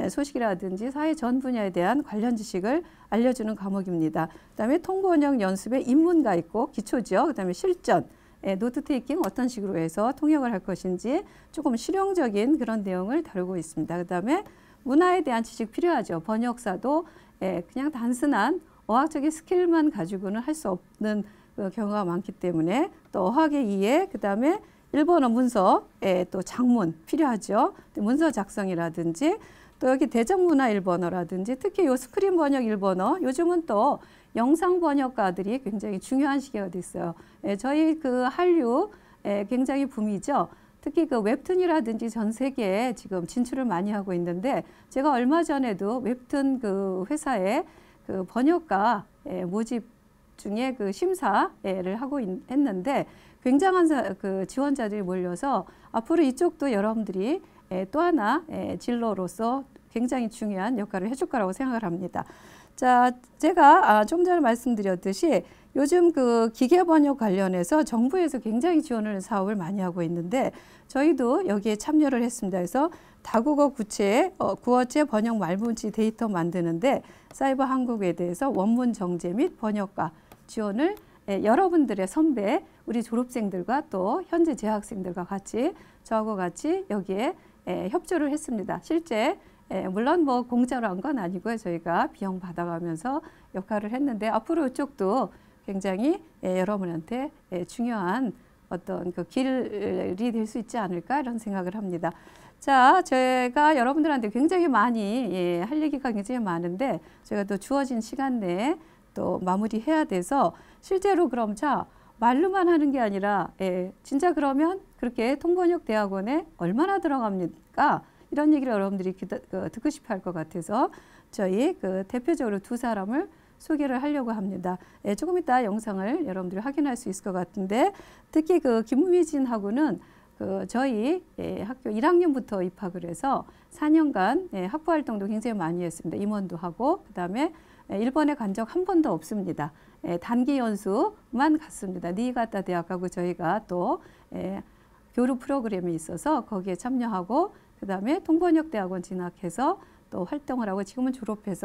소식이라든지 사회 전 분야에 대한 관련 지식을 알려주는 과목입니다. 그다음에 통번역 연습에 입문가 있고 기초죠. 그다음에 실전, 노트 테이킹 어떤 식으로 해서 통역을 할 것인지 조금 실용적인 그런 내용을 다루고 있습니다. 그다음에 문화에 대한 지식 필요하죠. 번역사도 그냥 단순한 어학적인 스킬만 가지고는 할 수 없는 그 경우가 많기 때문에 또 어학의 이해, 그 다음에 일본어 문서에 또 작문 필요하죠. 문서 작성이라든지 또 여기 대정문화 일본어라든지 특히 요 스크린 번역 일본어 요즘은 또 영상 번역가들이 굉장히 중요한 시기가 됐어요. 예, 저희 그 한류 예, 굉장히 붐이죠. 특히 그 웹툰이라든지 전 세계에 지금 진출을 많이 하고 있는데 제가 얼마 전에도 웹툰 그 회사에 그 번역가 예, 모집 중에 그 심사를 하고 있, 했는데 굉장한 사, 그 지원자들이 몰려서 앞으로 이쪽도 여러분들이 에, 또 하나 에, 진로로서 굉장히 중요한 역할을 해줄 거라고 생각을 합니다. 자, 제가 아, 좀 전에 말씀드렸듯이 요즘 그 기계 번역 관련해서 정부에서 굉장히 지원을 사업을 많이 하고 있는데 저희도 여기에 참여를 했습니다. 그래서 다국어 구체, 어, 구어체 번역 말문지 데이터 만드는데 사이버 한국에 대해서 원문 정제 및 번역가 지원을 예, 여러분들의 선배, 우리 졸업생들과 또 현재 재학생들과 같이 저하고 같이 여기에 예, 협조를 했습니다. 실제 예, 물론 뭐 공짜로 한 건 아니고요. 저희가 비용 받아가면서 역할을 했는데 앞으로 이쪽도 굉장히 예, 여러분한테 예, 중요한 어떤 그 길이 될 수 있지 않을까 이런 생각을 합니다. 자, 제가 여러분들한테 굉장히 많이 예, 할 얘기가 굉장히 많은데 제가 또 주어진 시간 내에 또 마무리해야 돼서 실제로 그럼 자 말로만 하는 게 아니라 예, 진짜 그러면 그렇게 통번역 대학원에 얼마나 들어갑니까? 이런 얘기를 여러분들이 기다, 그, 듣고 싶어 할 것 같아서 저희 그 대표적으로 두 사람을 소개를 하려고 합니다. 예, 조금 이따 영상을 여러분들이 확인할 수 있을 것 같은데 특히 그 김미진하고는 그 저희 예, 학교 일 학년부터 입학을 해서 사 년간 예, 학부 활동도 굉장히 많이 했습니다. 임원도 하고 그다음에 일본에 간 적 한 번도 없습니다. 예, 단기 연수만 갔습니다. 니가타 대학하고 저희가 또 예, 교류 프로그램이 있어서 거기에 참여하고 그 다음에 통번역 대학원 진학해서 또 활동을 하고 지금은 졸업해서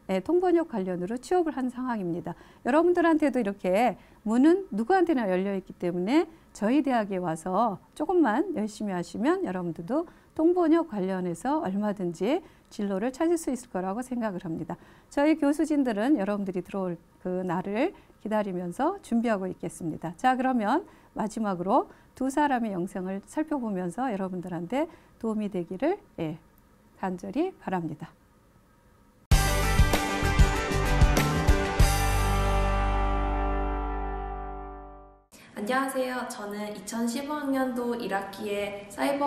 예, 통번역 관련으로 취업을 한 상황입니다. 여러분들한테도 이렇게 문은 누구한테나 열려 있기 때문에 저희 대학에 와서 조금만 열심히 하시면 여러분들도 통번역 관련해서 얼마든지 진로를 찾을 수 있을 거라고 생각을 합니다. 저희 교수진들은 여러분들이 들어올 그 날을 기다리면서 준비하고 있겠습니다. 자, 그러면 마지막으로 두 사람의 영상을 살펴보면서 여러분들한테 도움이 되기를 예, 간절히 바랍니다. 안녕하세요. 저는 이천십오 학년도 일 학기에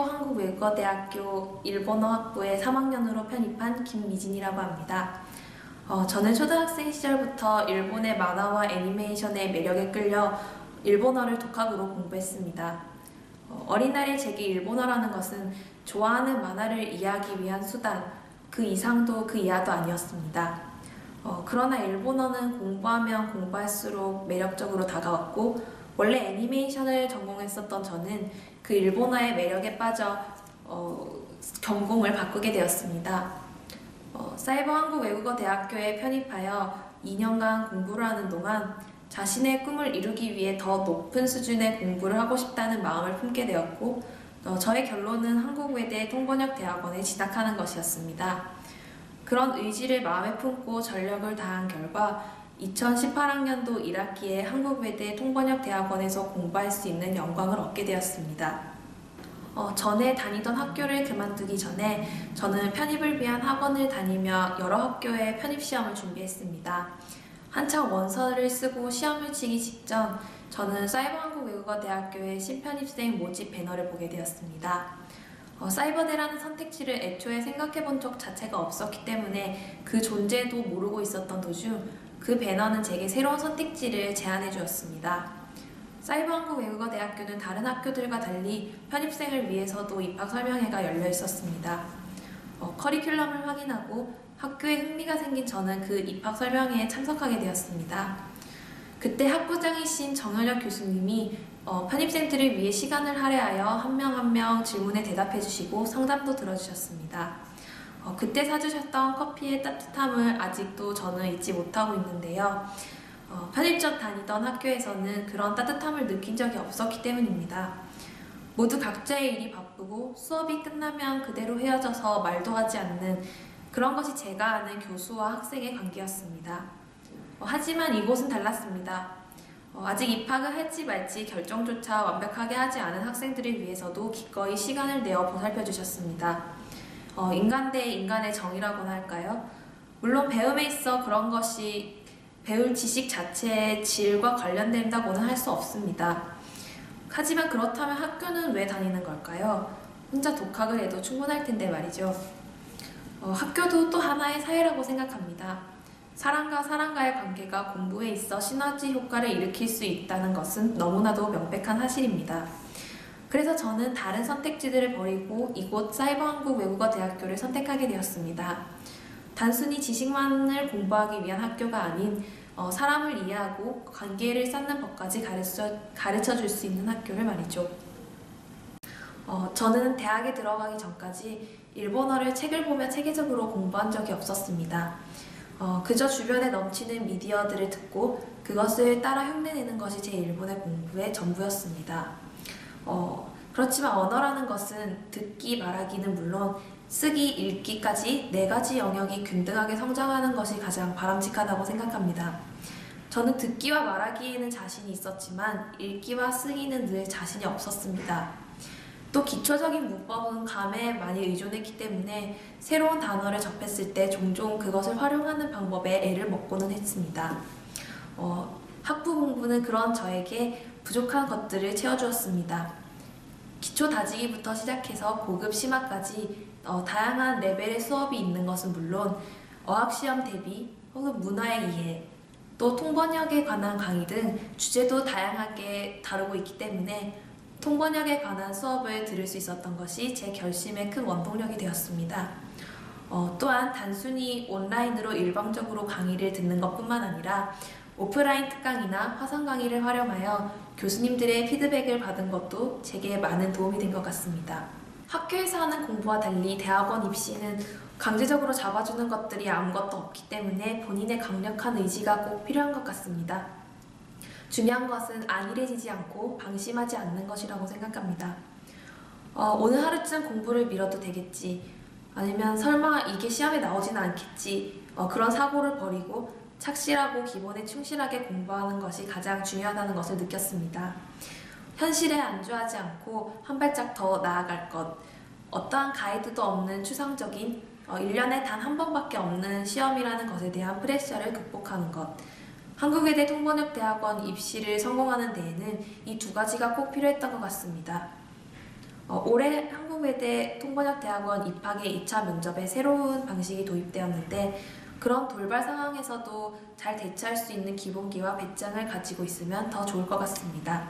사이버한국외국어대학교 일본어 학부에 삼 학년으로 편입한 김미진이라고 합니다. 어, 저는 초등학생 시절부터 일본의 만화와 애니메이션의 매력에 끌려 일본어를 독학으로 공부했습니다. 어, 어린 나이에 제게 일본어라는 것은 좋아하는 만화를 이해하기 위한 수단, 그 이상도 그 이하도 아니었습니다. 어, 그러나 일본어는 공부하면 공부할수록 매력적으로 다가왔고 원래 애니메이션을 전공했었던 저는 그 일본어의 매력에 빠져 어, 전공을 바꾸게 되었습니다. 어, 사이버한국외국어대학교에 편입하여 이 년간 공부를 하는 동안 자신의 꿈을 이루기 위해 더 높은 수준의 공부를 하고 싶다는 마음을 품게 되었고 어, 저의 결론은 한국외대 통번역대학원에 진학하는 것이었습니다. 그런 의지를 마음에 품고 전력을 다한 결과 이천십팔 학년도 일 학기에 한국외대 통번역대학원에서 공부할 수 있는 영광을 얻게 되었습니다. 어, 전에 다니던 학교를 그만두기 전에 저는 편입을 위한 학원을 다니며 여러 학교의 편입시험을 준비했습니다. 한창 원서를 쓰고 시험을 치기 직전 저는 사이버한국외국어대학교의 신편입생 모집 배너를 보게 되었습니다. 어, 사이버대라는 선택지를 애초에 생각해 본 적 자체가 없었기 때문에 그 존재도 모르고 있었던 도중 그 배너는 제게 새로운 선택지를 제안해 주었습니다. 사이버한국외국어대학교는 다른 학교들과 달리 편입생을 위해서도 입학 설명회가 열려 있었습니다. 어, 커리큘럼을 확인하고 학교에 흥미가 생긴 저는 그 입학 설명회에 참석하게 되었습니다. 그때 학부장이신 정현혁 교수님이 어, 편입생들을 위해 시간을 할애하여 한 명 한 명 질문에 대답해 주시고 상담도 들어주셨습니다. 어, 그때 사주셨던 커피의 따뜻함을 아직도 저는 잊지 못하고 있는데요. 어, 편입 전 다니던 학교에서는 그런 따뜻함을 느낀 적이 없었기 때문입니다. 모두 각자의 일이 바쁘고 수업이 끝나면 그대로 헤어져서 말도 하지 않는 그런 것이 제가 아는 교수와 학생의 관계였습니다. 어, 하지만 이곳은 달랐습니다. 어, 아직 입학을 할지 말지 결정조차 완벽하게 하지 않은 학생들을 위해서도 기꺼이 시간을 내어 보살펴 주셨습니다. 어, 인간 대 인간의 정이라고나 할까요? 물론 배움에 있어 그런 것이 배울 지식 자체의 질과 관련된다고는 할 수 없습니다. 하지만 그렇다면 학교는 왜 다니는 걸까요? 혼자 독학을 해도 충분할 텐데 말이죠. 어, 학교도 또 하나의 사회라고 생각합니다. 사람과 사람과의 관계가 공부에 있어 시너지 효과를 일으킬 수 있다는 것은 너무나도 명백한 사실입니다. 그래서 저는 다른 선택지들을 버리고 이곳 사이버한국외국어대학교를 선택하게 되었습니다. 단순히 지식만을 공부하기 위한 학교가 아닌 어, 사람을 이해하고 관계를 쌓는 법까지 가르쳐, 가르쳐 줄 수 있는 학교를 말이죠. 어, 저는 대학에 들어가기 전까지 일본어를 책을 보며 체계적으로 공부한 적이 없었습니다. 어, 그저 주변에 넘치는 미디어들을 듣고 그것을 따라 흉내내는 것이 제 일본의 공부의 전부였습니다. 어, 그렇지만 언어라는 것은 듣기, 말하기는 물론 쓰기, 읽기까지 네 가지 영역이 균등하게 성장하는 것이 가장 바람직하다고 생각합니다. 저는 듣기와 말하기에는 자신이 있었지만 읽기와 쓰기는 늘 자신이 없었습니다. 또 기초적인 문법은 감에 많이 의존했기 때문에 새로운 단어를 접했을 때 종종 그것을 활용하는 방법에 애를 먹고는 했습니다. 어, 학부 공부는 그런 저에게 부족한 것들을 채워주었습니다. 기초 다지기부터 시작해서 고급 심화까지 어, 다양한 레벨의 수업이 있는 것은 물론 어학시험 대비 혹은 문화의 이해, 또 통번역에 관한 강의 등 주제도 다양하게 다루고 있기 때문에 통번역에 관한 수업을 들을 수 있었던 것이 제 결심의 큰 원동력이 되었습니다. 어, 또한 단순히 온라인으로 일방적으로 강의를 듣는 것뿐만 아니라 오프라인 특강이나 화상 강의를 활용하여 교수님들의 피드백을 받은 것도 제게 많은 도움이 된 것 같습니다. 학교에서 하는 공부와 달리 대학원 입시는 강제적으로 잡아주는 것들이 아무것도 없기 때문에 본인의 강력한 의지가 꼭 필요한 것 같습니다. 중요한 것은 안일해지지 않고 방심하지 않는 것이라고 생각합니다. 어, 오늘 하루쯤 공부를 미뤄도 되겠지, 아니면 설마 이게 시험에 나오지는 않겠지, 어, 그런 사고를 버리고 착실하고 기본에 충실하게 공부하는 것이 가장 중요하다는 것을 느꼈습니다. 현실에 안주하지 않고 한 발짝 더 나아갈 것, 어떠한 가이드도 없는 추상적인 어, 일 년에 단 한 번밖에 없는 시험이라는 것에 대한 프레셔를 극복하는 것, 한국외대 통번역대학원 입시를 성공하는 데에는 이 두 가지가 꼭 필요했던 것 같습니다. 어, 올해 한국외대 통번역대학원 입학의 이 차 면접에 새로운 방식이 도입되었는데 그런 돌발 상황에서도 잘 대처할 수 있는 기본기와 배짱을 가지고 있으면 더 좋을 것 같습니다.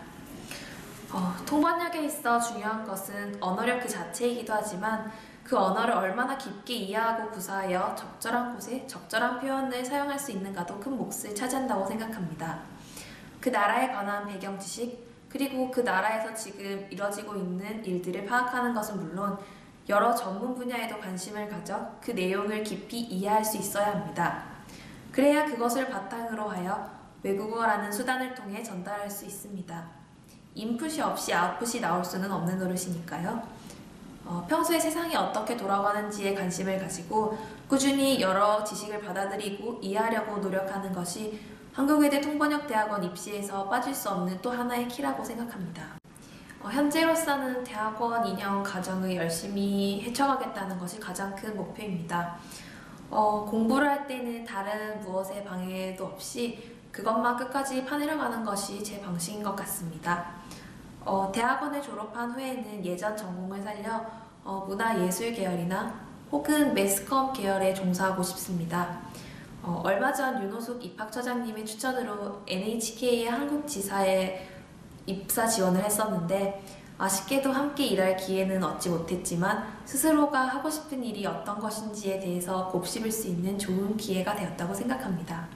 어, 통번역에 있어 중요한 것은 언어력 그 자체이기도 하지만 그 언어를 얼마나 깊게 이해하고 구사하여 적절한 곳에 적절한 표현을 사용할 수 있는가도 큰 몫을 차지한다고 생각합니다. 그 나라에 관한 배경 지식, 그리고 그 나라에서 지금 이뤄지고 있는 일들을 파악하는 것은 물론 여러 전문 분야에도 관심을 가져 그 내용을 깊이 이해할 수 있어야 합니다. 그래야 그것을 바탕으로 하여 외국어라는 수단을 통해 전달할 수 있습니다. 인풋이 없이 아웃풋이 나올 수는 없는 노릇이니까요. 어, 평소에 세상이 어떻게 돌아가는지에 관심을 가지고 꾸준히 여러 지식을 받아들이고 이해하려고 노력하는 것이 한국외대 통번역대학원 입시에서 빠질 수 없는 또 하나의 키라고 생각합니다. 어, 현재로서는 대학원 이 년 과정을 열심히 헤쳐가겠다는 것이 가장 큰 목표입니다. 어, 공부를 할 때는 다른 무엇의 방해도 없이 그것만 끝까지 파내려가는 것이 제 방식인 것 같습니다. 어, 대학원을 졸업한 후에는 예전 전공을 살려 어, 문화예술 계열이나 혹은 매스컴 계열에 종사하고 싶습니다. 어, 얼마 전 윤호숙 입학처장님의 추천으로 엔에이치케이의 한국지사에 입사 지원을 했었는데 아쉽게도 함께 일할 기회는 얻지 못했지만 스스로가 하고 싶은 일이 어떤 것인지에 대해서 곱씹을 수 있는 좋은 기회가 되었다고 생각합니다.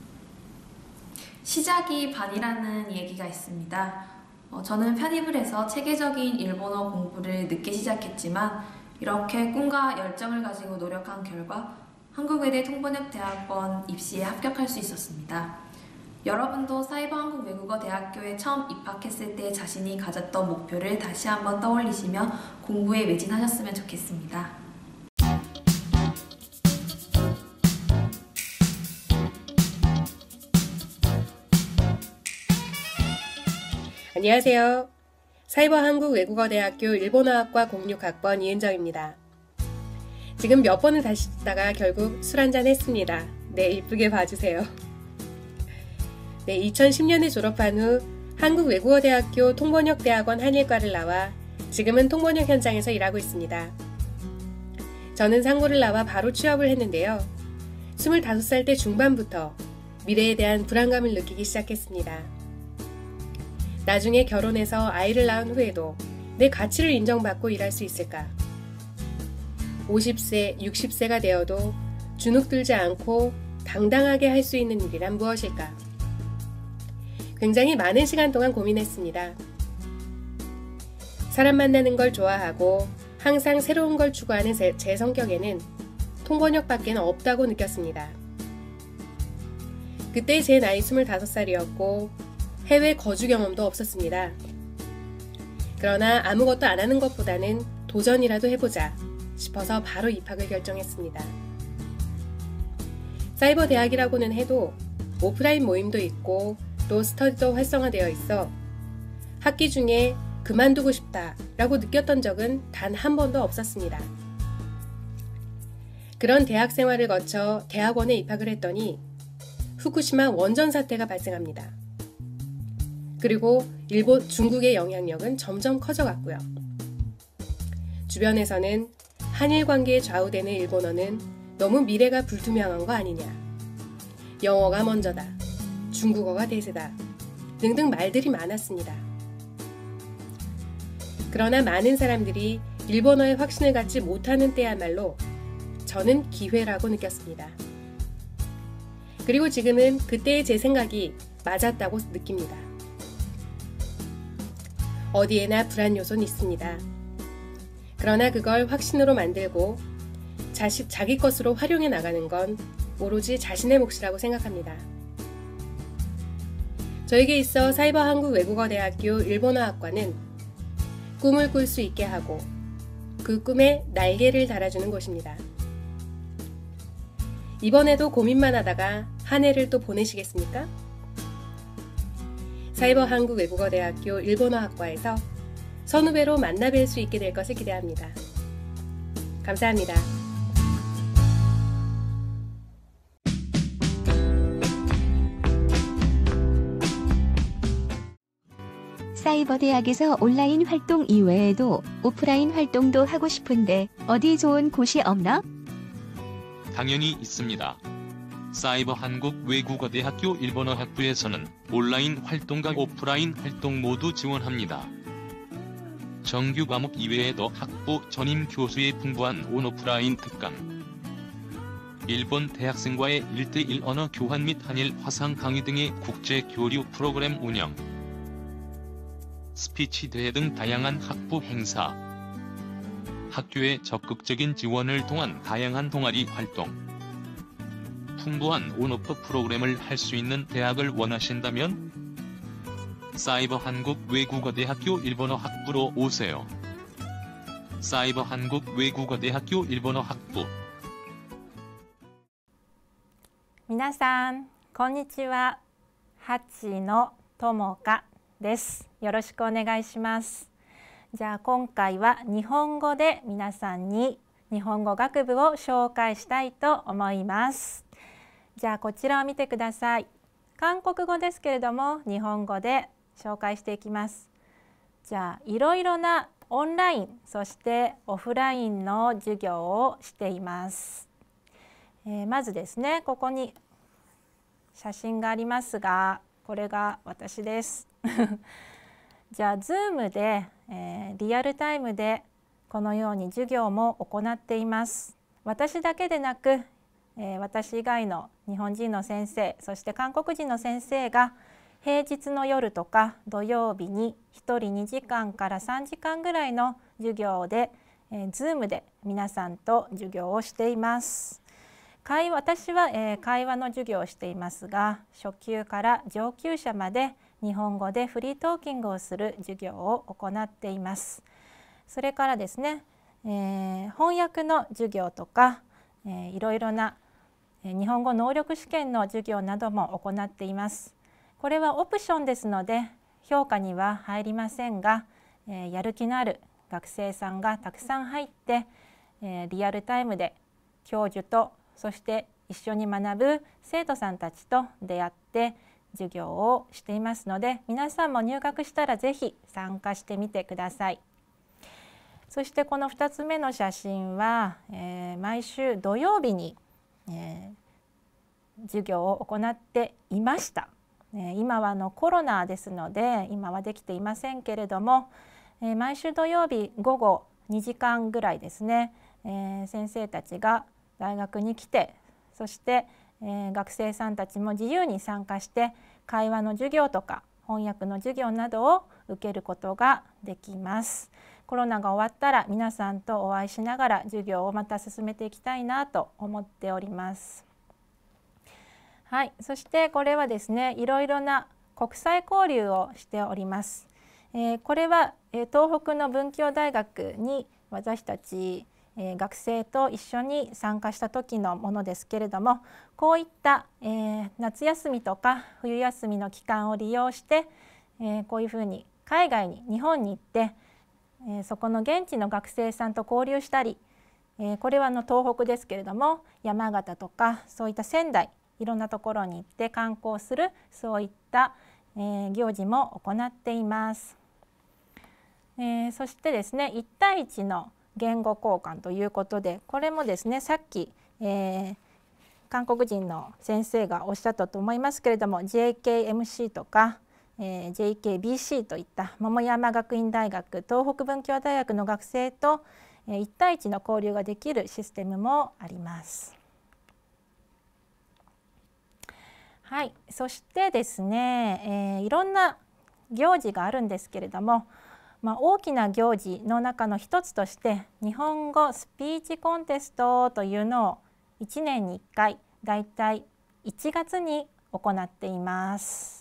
시작이 반이라는 얘기가 있습니다. 어, 저는 편입을 해서 체계적인 일본어 공부를 늦게 시작했지만 이렇게 꿈과 열정을 가지고 노력한 결과 한국외대 통번역대학원 입시에 합격할 수 있었습니다. 여러분도 사이버한국외국어대학교에 처음 입학했을 때 자신이 가졌던 목표를 다시 한번 떠올리시며 공부에 매진하셨으면 좋겠습니다. 안녕하세요. 사이버한국외국어대학교 일본어학과 공육 학번 이은정입니다. 지금 몇 번을 다시 듣다가 결국 술 한잔 했습니다. 네, 이쁘게 봐주세요. 네, 이천십 년에 졸업한 후 한국외국어대학교 통번역대학원 한일과를 나와 지금은 통번역 현장에서 일하고 있습니다. 저는 상고를 나와 바로 취업을 했는데요. 스물다섯 살 때 중반부터 미래에 대한 불안감을 느끼기 시작했습니다. 나중에 결혼해서 아이를 낳은 후에도 내 가치를 인정받고 일할 수 있을까? 오십 세, 육십 세가 되어도 주눅들지 않고 당당하게 할 수 있는 일이란 무엇일까? 굉장히 많은 시간 동안 고민했습니다. 사람 만나는 걸 좋아하고 항상 새로운 걸 추구하는 제, 제 성격에는 통번역밖에 없다고 느꼈습니다. 그때 제 나이 스물다섯 살이었고 해외 거주 경험도 없었습니다. 그러나 아무것도 안 하는 것보다는 도전이라도 해보자 싶어서 바로 입학을 결정했습니다. 사이버 대학이라고는 해도 오프라인 모임도 있고 또 스터디도 활성화되어 있어 학기 중에 그만두고 싶다라고 느꼈던 적은 단 한 번도 없었습니다. 그런 대학 생활을 거쳐 대학원에 입학을 했더니 후쿠시마 원전 사태가 발생합니다. 그리고 일본, 중국의 영향력은 점점 커져갔고요. 주변에서는 한일 관계에 좌우되는 일본어는 너무 미래가 불투명한 거 아니냐, 영어가 먼저다, 중국어가 대세다 등등 말들이 많았습니다. 그러나 많은 사람들이 일본어에 확신을 갖지 못하는 때야말로 저는 기회라고 느꼈습니다. 그리고 지금은 그때의 제 생각이 맞았다고 느낍니다. 어디에나 불안 요소는 있습니다. 그러나 그걸 확신으로 만들고 자시, 자기 것으로 활용해 나가는 건 오로지 자신의 몫이라고 생각합니다. 저에게 있어 사이버 한국 외국어대학교 일본어학과는 꿈을 꿀 수 있게 하고 그 꿈에 날개를 달아주는 곳입니다. 이번에도 고민만 하다가 한 해를 또 보내시겠습니까? 사이버 한국 외국어대학교 일본어학과에서 선후배로 만나 뵐 수 있게 될 것을 기대합니다. 감사합니다. 사이버 대학에서 온라인 활동 이외에도 오프라인 활동도 하고 싶은데 어디 좋은 곳이 없나? 당연히 있습니다. 사이버 한국 외국어대학교 일본어학부에서는 온라인 활동과 오프라인 활동 모두 지원합니다. 정규 과목 이외에도 학부 전임 교수의 풍부한 온오프라인 특강, 일본 대학생과의 일 대일 언어 교환 및 한일 화상 강의 등의 국제 교류 프로그램 운영, 스피치 대회 등 다양한 학부 행사, 학교의 적극적인 지원을 통한 다양한 동아리 활동, 풍부한 온오프 프로그램을 할 수 있는 대학을 원하신다면 사이버 한국 외국어대학교 일본어 학부로 오세요. 사이버 한국 외국어대학교 일본어 학부. 皆さん、こんにちは。ハチのともかです。よろしくお願いします。じゃあ今回は日本語で皆さんに日本語学部を紹介したいと思います。じゃあこちらを見てください。韓国語ですけれども日本語で紹介していきます。じゃあいろいろなオンラインそしてオフラインの授業をしています。えー、まずですね、ここに写真がありますが、これが私です。じゃあ Zoom で、えー、リアルタイムでこのように授業も行っています。私だけでなく、えー、私以外の日本人の先生、そして韓国人の先生が平日の夜とか土曜日にひとりにじかんからさんじかんぐらいの授業で、えー、Zoom で皆さんと授業をしています。会私は、えー、会話の授業をしていますが、初級から上級者まで日本語でフリートーキングをする授業を行っています。それからですね、えー、翻訳の授業とか、えー、いろいろな日本語能力試験の授業なども行っています。これはオプションですので評価には入りませんが、えー、やる気のある学生さんがたくさん入って、えー、リアルタイムで教授とそして一緒に学ぶ生徒さんたちと出会って授業をしていますので、皆さんも入学したらぜひ参加してみてください。そしてこのふたつめの写真は、えー、毎週土曜日に、えー、授業を行っていました。えー、今はあのコロナですので今はできていませんけれども、えー、毎週土曜日午後にじかんぐらいですね、えー、先生たちが大学に来て、そして、えー、学生さんたちも自由に参加して会話の授業とか翻訳の授業などを受けることができます。コロナが終わったら皆さんとお会いしながら授業をまた進めていきたいなと思っております。はい、そしてこれはですね、いろいろな国際交流をしております。えー、これは、えー、東北の文教大学に私たちえー、学生と一緒に参加した時のものですけれども、こういった、えー、夏休みとか冬休みの期間を利用して、えー、こういうふうに海外に日本に行って、えー、そこの現地の学生さんと交流したり、えー、これはあの東北ですけれども山形とかそういった仙台いろんなところに行って観光するそういった、えー、行事も行っています。えー、そしてですね、いち対いちの言語交換ということで、これもですね、さっき、えー、韓国人の先生がおっしゃったと思いますけれども ジェイケーエムシー とか、えー、ジェイケービーシー といった桃山学院大学東北文教大学の学生と、えー、いち対いちの交流ができるシステムもあります。はい、そしてですね、えー、いろんな行事があるんですけれども、 まあ、大きな行事の中の一つとして日本語スピーチコンテストというのをいちねんにいっかいだいたいいちがつに行っています。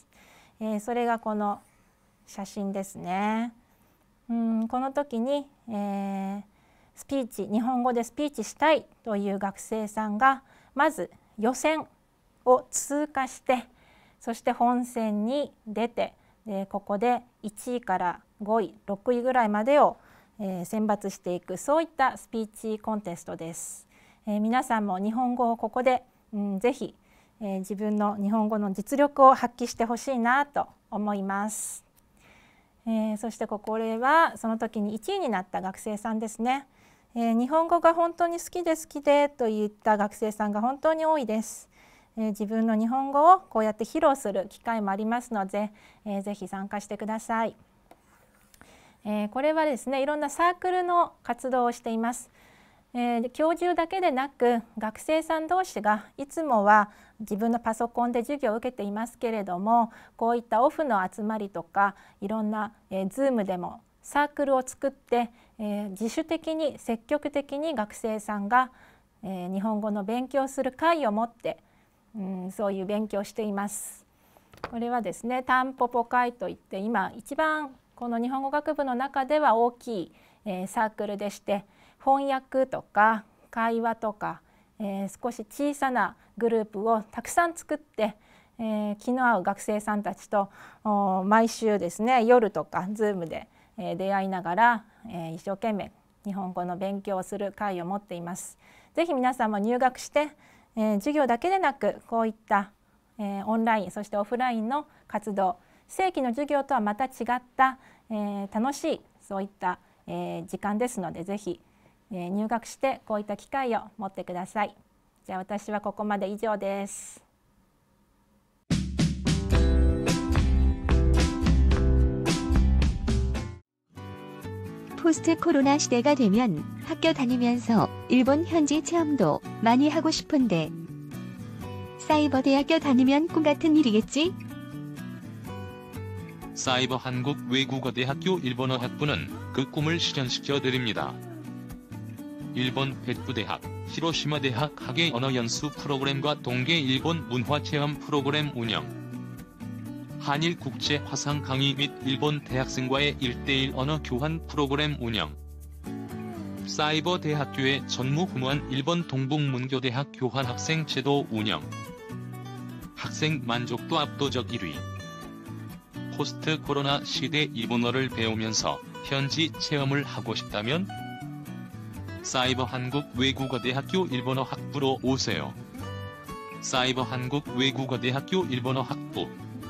えー、それがこの写真ですね。うんこの時に、えー、スピーチ日本語でスピーチしたいという学生さんがまず予選を通過してそして本選に出てでここでいちいからごいろくいぐらいまでを、えー、選抜していくそういったスピーチコンテストです。えー、皆さんも日本語をここで、うん、ぜひ、えー、自分の日本語の実力を発揮してほしいなと思います。えー、そしてこれはその時にいちいになった学生さんですね。えー、日本語が本当に好きで好きでといった学生さんが本当に多いです。えー、自分の日本語をこうやって披露する機会もありますので、えー、ぜひ参加してください。えー、これはですねいろんなサークルの活動をしています。えー、教授だけでなく学生さん同士がいつもは自分のパソコンで授業を受けていますけれどもこういったオフの集まりとかいろんな、えー、Zoom でもサークルを作って、えー、自主的に積極的に学生さんが、えー、日本語の勉強する会を持って、うん、そういう勉強をしています。これはですねタンポポ会といって今一番この日本語学部の中では大きい、えー、サークルでして翻訳とか会話とか、えー、少し小さなグループをたくさん作って、えー、気の合う学生さんたちと毎週ですね夜とか Zoom で、えー、出会いながら、えー、一生懸命日本語の勉強をする会を持っています。ぜひ皆さんも入学して、えー、授業だけでなくこういった、えー、オンラインそしてオフラインの活動正規の授業とはまた違った、えー、楽しいそういった、えー、時間ですのでぜひ入学してこういった機会を持ってください。じゃあ私はここまで以上です。 포스트 코로나 시대가 되면 학교 다니면서 일본 현지 체험도 많이 하고 싶은데 사이버 대학교 다니면 꿈 같은 일이겠지? 사이버 한국 외국어대학교 일본어 학부는 그 꿈을 실현시켜 드립니다. 일본 백부대학, 히로시마 대학 학예 언어 연수 프로그램과 동계 일본 문화 체험 프로그램 운영, 한일 국제 화상 강의 및 일본 대학생과의 일대일 언어 교환 프로그램 운영, 사이버 대학교의 전무후무한 일본 동북문교대학 교환 학생 제도 운영, 학생 만족도 압도적 일 위. 포스트 코로나 시대 일본어를 배우면서 현지 체험을 하고 싶다면 사이버 한국 외국어대학교 일본어 학부로 오세요. 사이버 한국 외국어대학교 일본어 학부.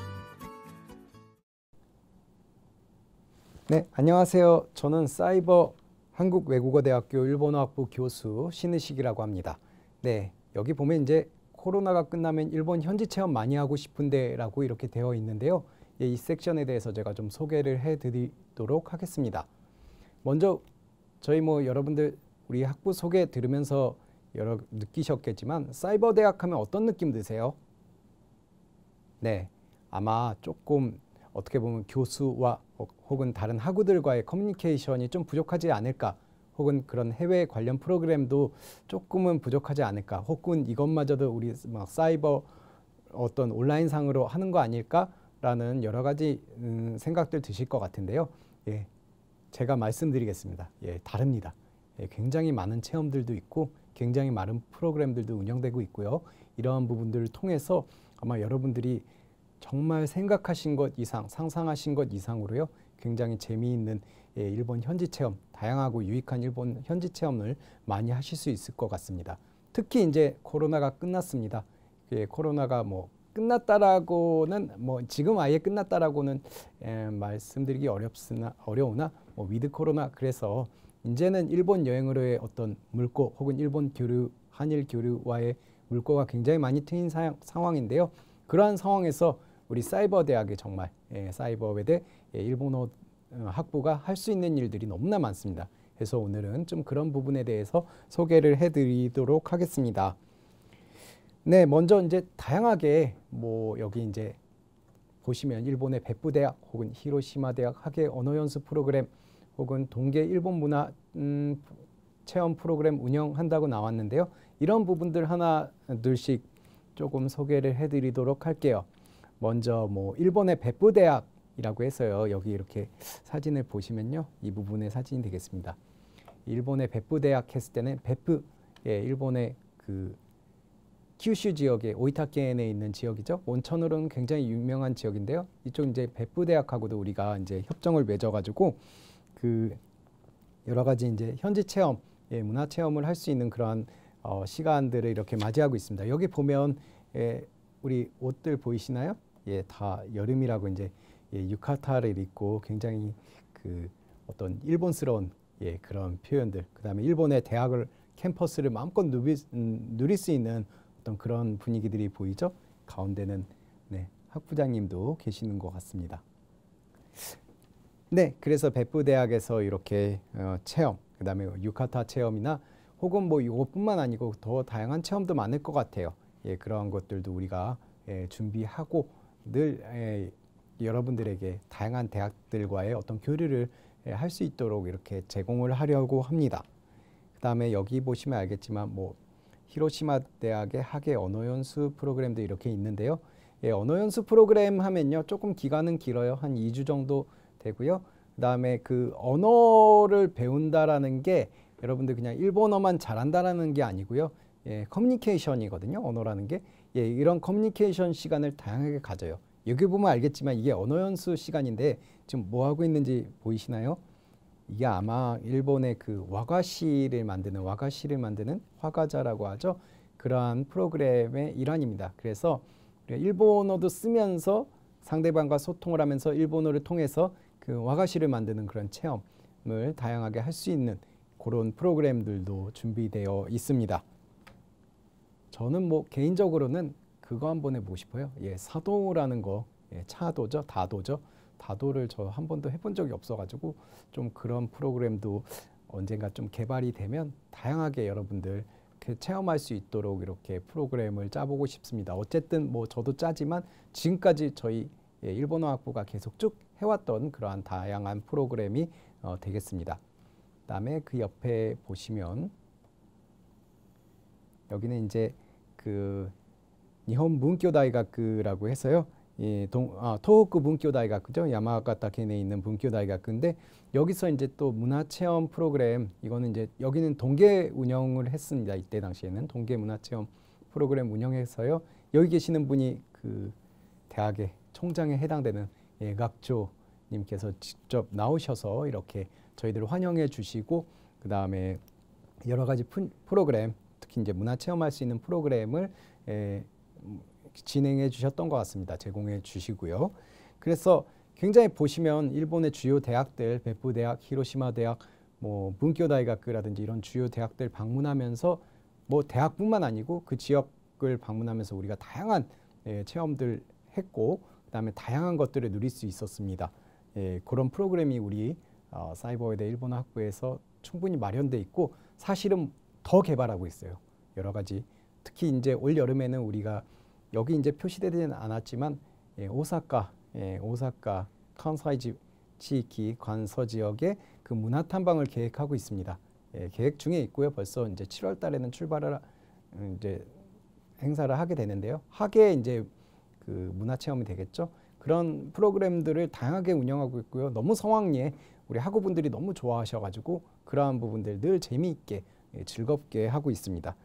네, 안녕하세요. 저는 사이버 한국 외국어대학교 일본어 학부 교수 신의식이라고 합니다. 네, 여기 보면 이제 코로나가 끝나면 일본 현지 체험 많이 하고 싶은데 라고 이렇게 되어 있는데요. 예, 이 섹션에 대해서 제가 좀 소개를 해드리도록 하겠습니다. 먼저 저희 뭐 여러분들 우리 학부 소개 들으면서 여러 느끼셨겠지만 사이버 대학 하면 어떤 느낌 드세요? 네, 아마 조금 어떻게 보면 교수와 혹은 다른 학우들과의 커뮤니케이션이 좀 부족하지 않을까 혹은 그런 해외 관련 프로그램도 조금은 부족하지 않을까 혹은 이것마저도 우리 막 사이버 어떤 온라인상으로 하는 거 아닐까라는 여러 가지 음, 생각들 드실 것 같은데요. 예, 제가 말씀드리겠습니다. 예, 다릅니다. 예, 굉장히 많은 체험들도 있고 굉장히 많은 프로그램들도 운영되고 있고요. 이러한 부분들을 통해서 아마 여러분들이 정말 생각하신 것 이상, 상상하신 것 이상으로요. 굉장히 재미있는 예, 일본 현지 체험, 다양하고 유익한 일본 현지 체험을 많이 하실 수 있을 것 같습니다. 특히 이제 코로나가 끝났습니다. 예, 코로나가 뭐 끝났다라고는 뭐 지금 아예 끝났다라고는 예, 말씀드리기 어렵으나 어려우나 뭐 위드 코로나 그래서 이제는 일본 여행으로의 어떤 물고 혹은 일본 교류, 한일 교류와의 물꼬가 굉장히 많이 트인 사, 상황인데요. 그러한 상황에서 우리 사이버 대학에 정말 예, 사이버 외대 예, 일본어 학부가 할 수 있는 일들이 너무나 많습니다. 그래서 오늘은 좀 그런 부분에 대해서 소개를 해드리도록 하겠습니다. 네, 먼저 이제 다양하게 뭐 여기 이제 보시면 일본의 베프 대학 혹은 히로시마 대학 학예 언어 연수 프로그램 혹은 동계 일본 문화 음, 체험 프로그램 운영한다고 나왔는데요. 이런 부분들 하나 둘씩 조금 소개를 해드리도록 할게요. 먼저 뭐 일본의 베프 대학이라고 해서요. 여기 이렇게 사진을 보시면요. 이 부분의 사진이 되겠습니다. 일본의 베프 대학 했을 때는 베프, 예, 일본의 그 큐슈 지역의 오이타켄에 있는 지역이죠. 온천으로는 굉장히 유명한 지역인데요. 이쪽 이제 베프 대학하고도 우리가 이제 협정을 맺어가지고 그 여러 가지 이제 현지 체험, 예, 문화 체험을 할 수 있는 그러한 어, 시간들을 이렇게 맞이하고 있습니다. 여기 보면 예, 우리 옷들 보이시나요? 예, 다 여름이라고 이제 예, 유카타를 입고 굉장히 그 어떤 일본스러운 예, 그런 표현들. 그다음에 일본의 대학을 캠퍼스를 마음껏 누비, 음, 누릴 수 있는 어떤 그런 분위기들이 보이죠. 가운데는 네, 학부장님도 계시는 것 같습니다. 네, 그래서 베프 대학에서 이렇게 어, 체험, 그다음에 유카타 체험이나 혹은 뭐 이것뿐만 아니고 더 다양한 체험도 많을 것 같아요. 예, 그러한 것들도 우리가 예, 준비하고 늘 예, 여러분들에게 다양한 대학들과의 어떤 교류를 예, 할 수 있도록 이렇게 제공을 하려고 합니다. 그다음에 여기 보시면 알겠지만 뭐 히로시마 대학의 학예 언어 연수 프로그램도 이렇게 있는데요. 예, 언어 연수 프로그램 하면요, 조금 기간은 길어요. 한 이 주 정도 되고요. 그다음에 그 언어를 배운다라는 게 여러분들 그냥 일본어만 잘한다라는 게 아니고요. 예, 커뮤니케이션이거든요. 언어라는 게. 예, 이런 커뮤니케이션 시간을 다양하게 가져요. 여기 보면 알겠지만 이게 언어 연수 시간인데 지금 뭐 하고 있는지 보이시나요? 이게 아마 일본의 그 와가시를 만드는 와가시를 만드는 화가자라고 하죠. 그러한 프로그램의 일환입니다. 그래서 일본어도 쓰면서 상대방과 소통을 하면서 일본어를 통해서 그 와가시를 만드는 그런 체험을 다양하게 할 수 있는 그런 프로그램들도 준비되어 있습니다. 저는 뭐 개인적으로는 그거 한번 해보고 싶어요. 예, 사도라는 거, 예, 차도죠, 다도죠. 다도를 저 한 번도 해본 적이 없어가지고 좀 그런 프로그램도 언젠가 좀 개발이 되면 다양하게 여러분들 이렇게 체험할 수 있도록 이렇게 프로그램을 짜보고 싶습니다. 어쨌든 뭐 저도 짜지만 지금까지 저희 예, 일본어 학부가 계속 쭉 해왔던 그러한 다양한 프로그램이 어, 되겠습니다. 그다음에 그 옆에 보시면 여기는 이제 그 니혼 문교 다이가쿠라고 해서요. 예, 동, 아, 토호쿠 문교 다이가쿠죠. 야마가타켄에 있는 문교 다이가쿠인데 여기서 이제 또 문화 체험 프로그램, 이거는 이제 여기는 동계 운영을 했습니다. 이때 당시에는 동계 문화 체험 프로그램 운영해서요. 여기 계시는 분이 그 대학의 총장에 해당되는 예, 각조님께서 직접 나오셔서 이렇게 저희들을 환영해 주시고 그 다음에 여러 가지 프, 프로그램, 특히 이제 문화 체험할 수 있는 프로그램을 예, 진행해 주셨던 것 같습니다. 제공해 주시고요. 그래서 굉장히 보시면 일본의 주요 대학들, 베프 대학, 히로시마 대학, 뭐 문교 다이가쿠라든지 이런 주요 대학들 방문하면서 뭐 대학뿐만 아니고 그 지역을 방문하면서 우리가 다양한 예, 체험들 했고 그다음에 다양한 것들을 누릴 수 있었습니다. 예, 그런 프로그램이 우리 어, 사이버외대 일본어 학부에서 충분히 마련돼 있고 사실은 더 개발하고 있어요. 여러 가지 특히 이제 올 여름에는 우리가 여기 이제 표시되지는 않았지만 예, 오사카, 예, 오사카 칸사이 지키 관서 지역에 그 문화 탐방을 계획하고 있습니다. 예, 계획 중에 있고요. 벌써 이제 칠월 달에는 출발을 이제 행사를 하게 되는데요. 하게 이제 그 문화 체험이 되겠죠. 그런 프로그램들을 다양하게 운영하고 있고요. 너무 성황리에 우리 학우분들이 너무 좋아하셔가지고 그러한 부분들 늘 재미있게 예, 즐겁게 하고 있습니다.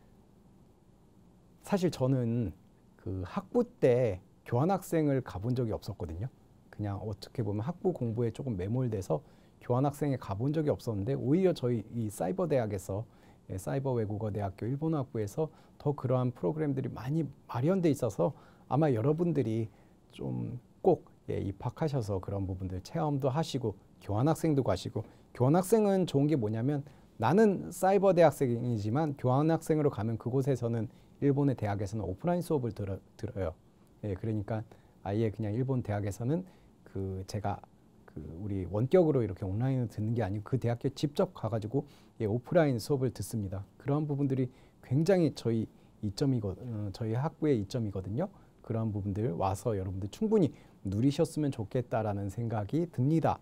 사실 저는 그 학부 때 교환학생을 가본 적이 없었거든요. 그냥 어떻게 보면 학부 공부에 조금 매몰돼서 교환학생에 가본 적이 없었는데 오히려 저희 이 사이버 대학에서 예, 사이버 외국어 대학교 일본어 학부에서 더 그러한 프로그램들이 많이 마련돼 있어서 아마 여러분들이 좀 꼭 예, 입학하셔서 그런 부분들 체험도 하시고 교환학생도 가시고 교환학생은 좋은 게 뭐냐면 나는 사이버 대학생이지만 교환학생으로 가면 그곳에서는 일본의 대학에서는 오프라인 수업을 들어, 들어요. 예, 그러니까 아예 그냥 일본 대학에서는 그 제가 그 우리 원격으로 이렇게 온라인으로 듣는 게 아니고 그 대학교에 직접 가가지고 예, 오프라인 수업을 듣습니다. 그런 부분들이 굉장히 저희 이점이거 어, 저희 학부의 이점이거든요. 그런 부분들 와서 여러분들 충분히 누리셨으면 좋겠다라는 생각이 듭니다.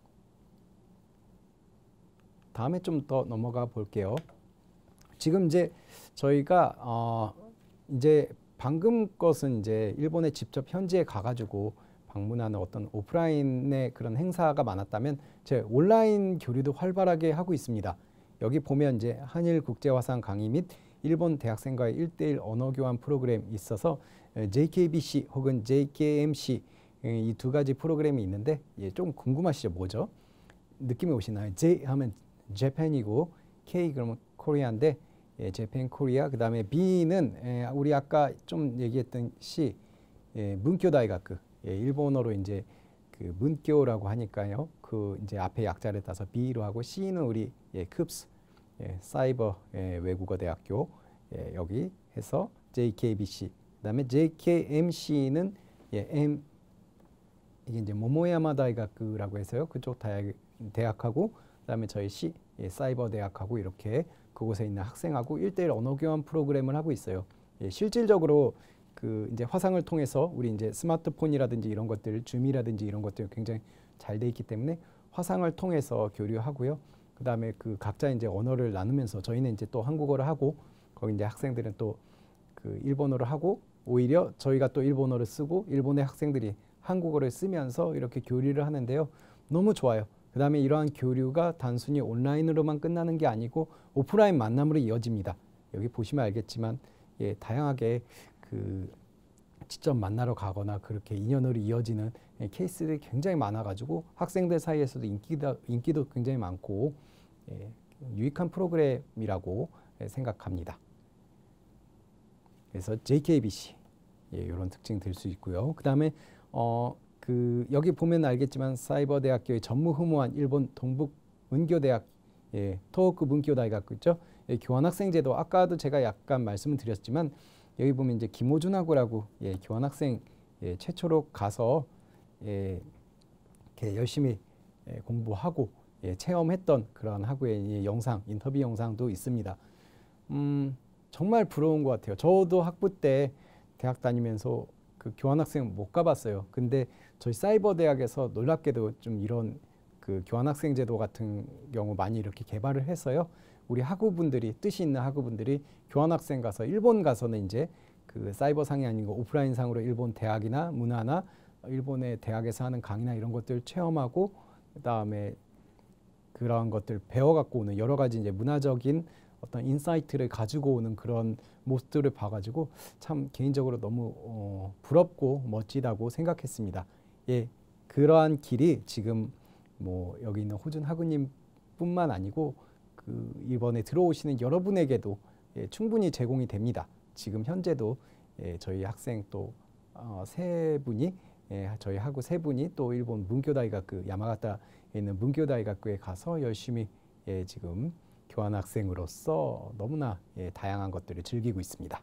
다음에 좀 더 넘어가 볼게요. 지금 이제 저희가 어 이제 방금 것은 이제 일본에 직접 현지에 가가지고 방문하는 어떤 오프라인의 그런 행사가 많았다면 제 온라인 교류도 활발하게 하고 있습니다. 여기 보면 이제 한일 국제화상 강의 및 일본 대학생과의 일대일 언어 교환 프로그램이 있어서 제이케이비씨 혹은 제이케이엠씨 이 두 가지 프로그램이 있는데 예, 좀 궁금하시죠? 뭐죠? 느낌이 오시나요? J 하면 재팬이고 K 그러면 코리아인데 예, 재팬 코리아 그 다음에 B는 예, 우리 아까 좀 얘기했던 C 예, 문교 다이가쿠 예, 일본어로 이제 그 문교라고 하니까요. 그 이제 앞에 약자를 따서 B로 하고 C는 우리 예, 쿱스 예, 사이버 예, 외국어 대학교 예, 여기 해서 제이케이비씨 그다음에 제이케이엠씨는 예, M 이게 이제 모모야마 다이가쿠라고 해서요. 그쪽 대학, 대학하고 그다음에 저희 C 예, 사이버 대학하고 이렇게 그곳에 있는 학생하고 일대일 언어 교환 프로그램을 하고 있어요. 예, 실질적으로 그 이제 화상을 통해서 우리 이제 스마트폰이라든지 이런 것들, 줌이라든지 이런 것들 굉장히 잘 돼 있기 때문에 화상을 통해서 교류하고요. 그다음에 그 각자 이제 언어를 나누면서 저희는 이제 또 한국어를 하고 거기 이제 학생들은 또 그 일본어를 하고 오히려 저희가 또 일본어를 쓰고 일본의 학생들이 한국어를 쓰면서 이렇게 교류를 하는데요. 너무 좋아요. 그다음에 이러한 교류가 단순히 온라인으로만 끝나는 게 아니고 오프라인 만남으로 이어집니다. 여기 보시면 알겠지만 예, 다양하게 그 직접 만나러 가거나 그렇게 인연으로 이어지는 예, 케이스들이 굉장히 많아가지고 학생들 사이에서도 인기도, 인기도 굉장히 많고 예, 유익한 프로그램이라고 예, 생각합니다. 그래서 제이케이비씨 예, 이런 특징 들 수 있고요. 그 다음에 어, 그 여기 보면 알겠지만 사이버 대학교의 전무후무한 일본 동북 문교대학 예, 토호쿠 문교 다이가쿠 있죠. 예, 교환학생제도 아까도 제가 약간 말씀을 드렸지만 여기 보면 이제 김호준하고라고 예, 교환학생 예, 최초로 가서 예, 이렇게 열심히 예, 공부하고 예, 체험했던 그런 학우의 예, 영상 인터뷰 영상도 있습니다. 음, 정말 부러운 것 같아요. 저도 학부 때 대학 다니면서 그 교환학생 못 가봤어요. 근데 저희 사이버 대학에서 놀랍게도 좀 이런 그 교환학생 제도 같은 경우 많이 이렇게 개발을 해서요. 우리 학우분들이 뜻이 있는 학우분들이 교환학생 가서 일본 가서는 이제 그 사이버상이 아니고 오프라인 상으로 일본 대학이나 문화나 일본의 대학에서 하는 강의나 이런 것들 체험하고 그다음에 그런 것들 배워갖고 오는 여러 가지 이제 문화적인 어떤 인사이트를 가지고 오는 그런 모습들을 봐가지고 참 개인적으로 너무 어, 부럽고 멋지다고 생각했습니다. 예, 그러한 길이 지금 뭐 여기 있는 호준 학우님뿐만 아니고 그 이번에 들어오시는 여러분에게도 예, 충분히 제공이 됩니다. 지금 현재도 예, 저희 학생 또 어, 세 분이 예, 저희 학우 세 분이 또 일본 문교 다이가쿠 야마가타에 있는 문교 다이가쿠에 가서 열심히 예, 지금 교환학생으로서 너무나 예, 다양한 것들을 즐기고 있습니다.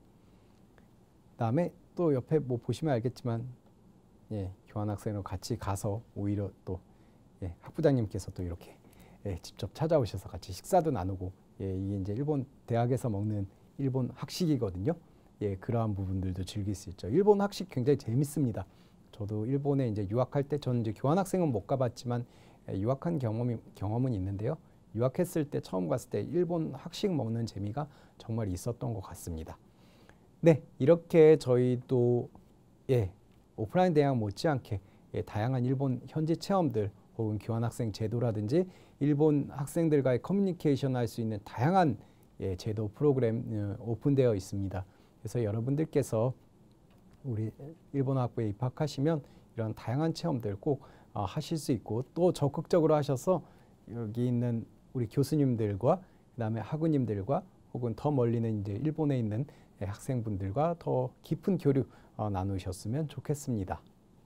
그다음에 또 옆에 뭐 보시면 알겠지만 예, 교환학생으로 같이 가서 오히려 또 예, 학부장님께서 또 이렇게 예, 직접 찾아오셔서 같이 식사도 나누고 예, 이게 이제 일본 대학에서 먹는 일본 학식이거든요. 예, 그러한 부분들도 즐길 수 있죠. 일본 학식 굉장히 재밌습니다. 저도 일본에 이제 유학할 때 저는 이제 교환학생은 못 가봤지만 예, 유학한 경험이 경험은 있는데요. 유학했을 때 처음 갔을 때 일본 학식 먹는 재미가 정말 있었던 것 같습니다. 네, 이렇게 저희도 예, 오프라인 대학 못지않게 예, 다양한 일본 현지 체험들 혹은 교환학생 제도라든지 일본 학생들과의 커뮤니케이션 할 수 있는 다양한 예, 제도 프로그램 어, 오픈되어 있습니다. 그래서 여러분들께서 우리 일본어 학부에 입학하시면 이런 다양한 체험들 꼭 어, 하실 수 있고 또 적극적으로 하셔서 여기 있는 우리 교수님들과 그다음에 학우님들과 혹은 더 멀리는 이제 일본에 있는 학생분들과 더 깊은 교류 어, 나누셨으면 좋겠습니다.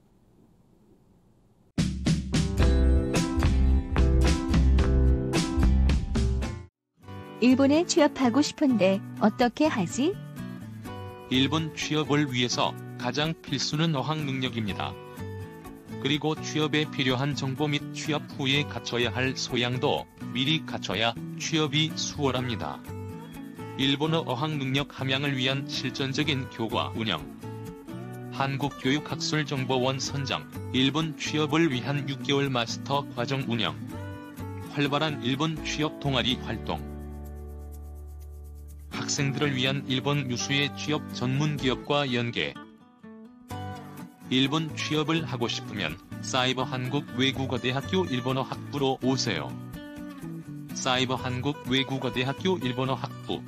일본에 취업하고 싶은데 어떻게 하지? 일본 취업을 위해서 가장 필수는 어학 능력입니다. 그리고 취업에 필요한 정보 및 취업 후에 갖춰야 할 소양도 미리 갖춰야 취업이 수월합니다. 일본어 어학 능력 함양을 위한 실전적인 교과 운영. 한국교육학술정보원 선정, 일본 취업을 위한 육 개월 마스터 과정 운영, 활발한 일본 취업 동아리 활동, 학생들을 위한 일본 유수의 취업 전문 기업과 연계. 일본 취업을 하고 싶으면 사이버 한국 외국어대학교 일본어 학부로 오세요. 사이버 한국 외국어대학교 일본어 학부.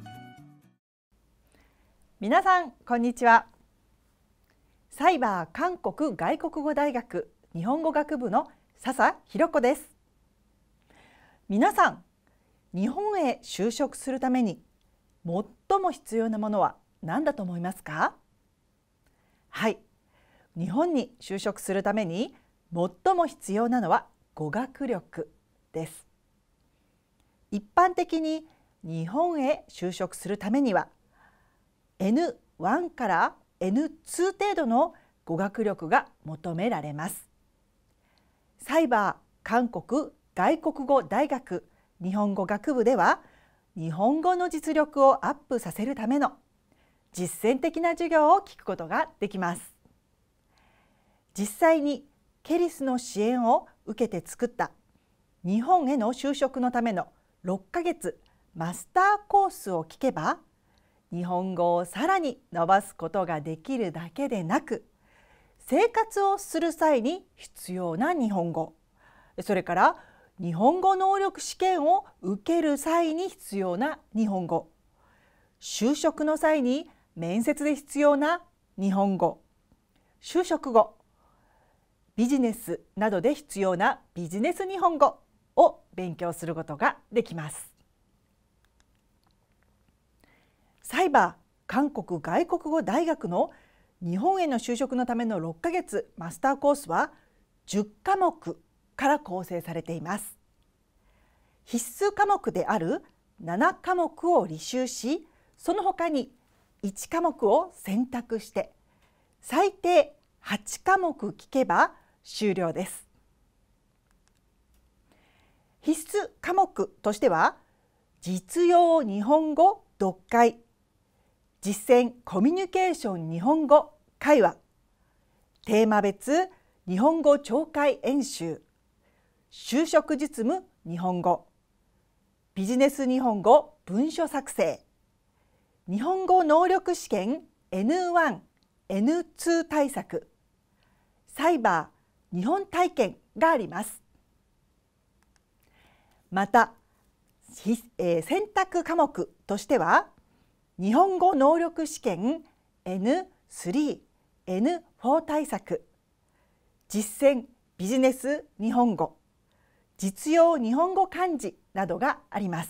皆さんこんにちは。サイバー韓国外国語大学日本語学部の笹弘子です。皆さん、日本へ就職するために最も必要なものは何だと思いますか？はい、日本に就職するために最も必要なのは語学力です。一般的に日本へ就職するためには エヌワン から エヌツー 程度の語学力が求められます。サイバー韓国外国語大学日本語学部では日本語の実力をアップさせるための実践的な授業を聞くことができます。実際にケリスの支援を受けて作った日本への就職のためのろっかげつマスターコースを聞けば日本語をさらに伸ばすことができるだけでなく、生活をする際に必要な日本語、それから日本語能力試験を受ける際に必要な日本語、就職の際に面接で必要な日本語、就職後、ビジネスなどで必要なビジネス日本語を勉強することができます。サイバー韓国外国語大学の日本への就職のためのろっかげつマスターコースはじゅっかもくから構成されています。必須科目であるななかもくを履修し、その他にいちかもくを選択して最低はちかもく聞けば終了です。必須科目としては実用日本語読解、実践コミュニケーション日本語会話、テーマ別日本語聴解演習、就職実務日本語、ビジネス日本語文書作成、日本語能力試験 エヌワン、エヌツー 対策、サイバー日本体験があります。また、えー、選択科目としては日本語能力試験 エヌスリー、エヌフォー 対策、実践ビジネス日本語、実用日本語漢字などがあります。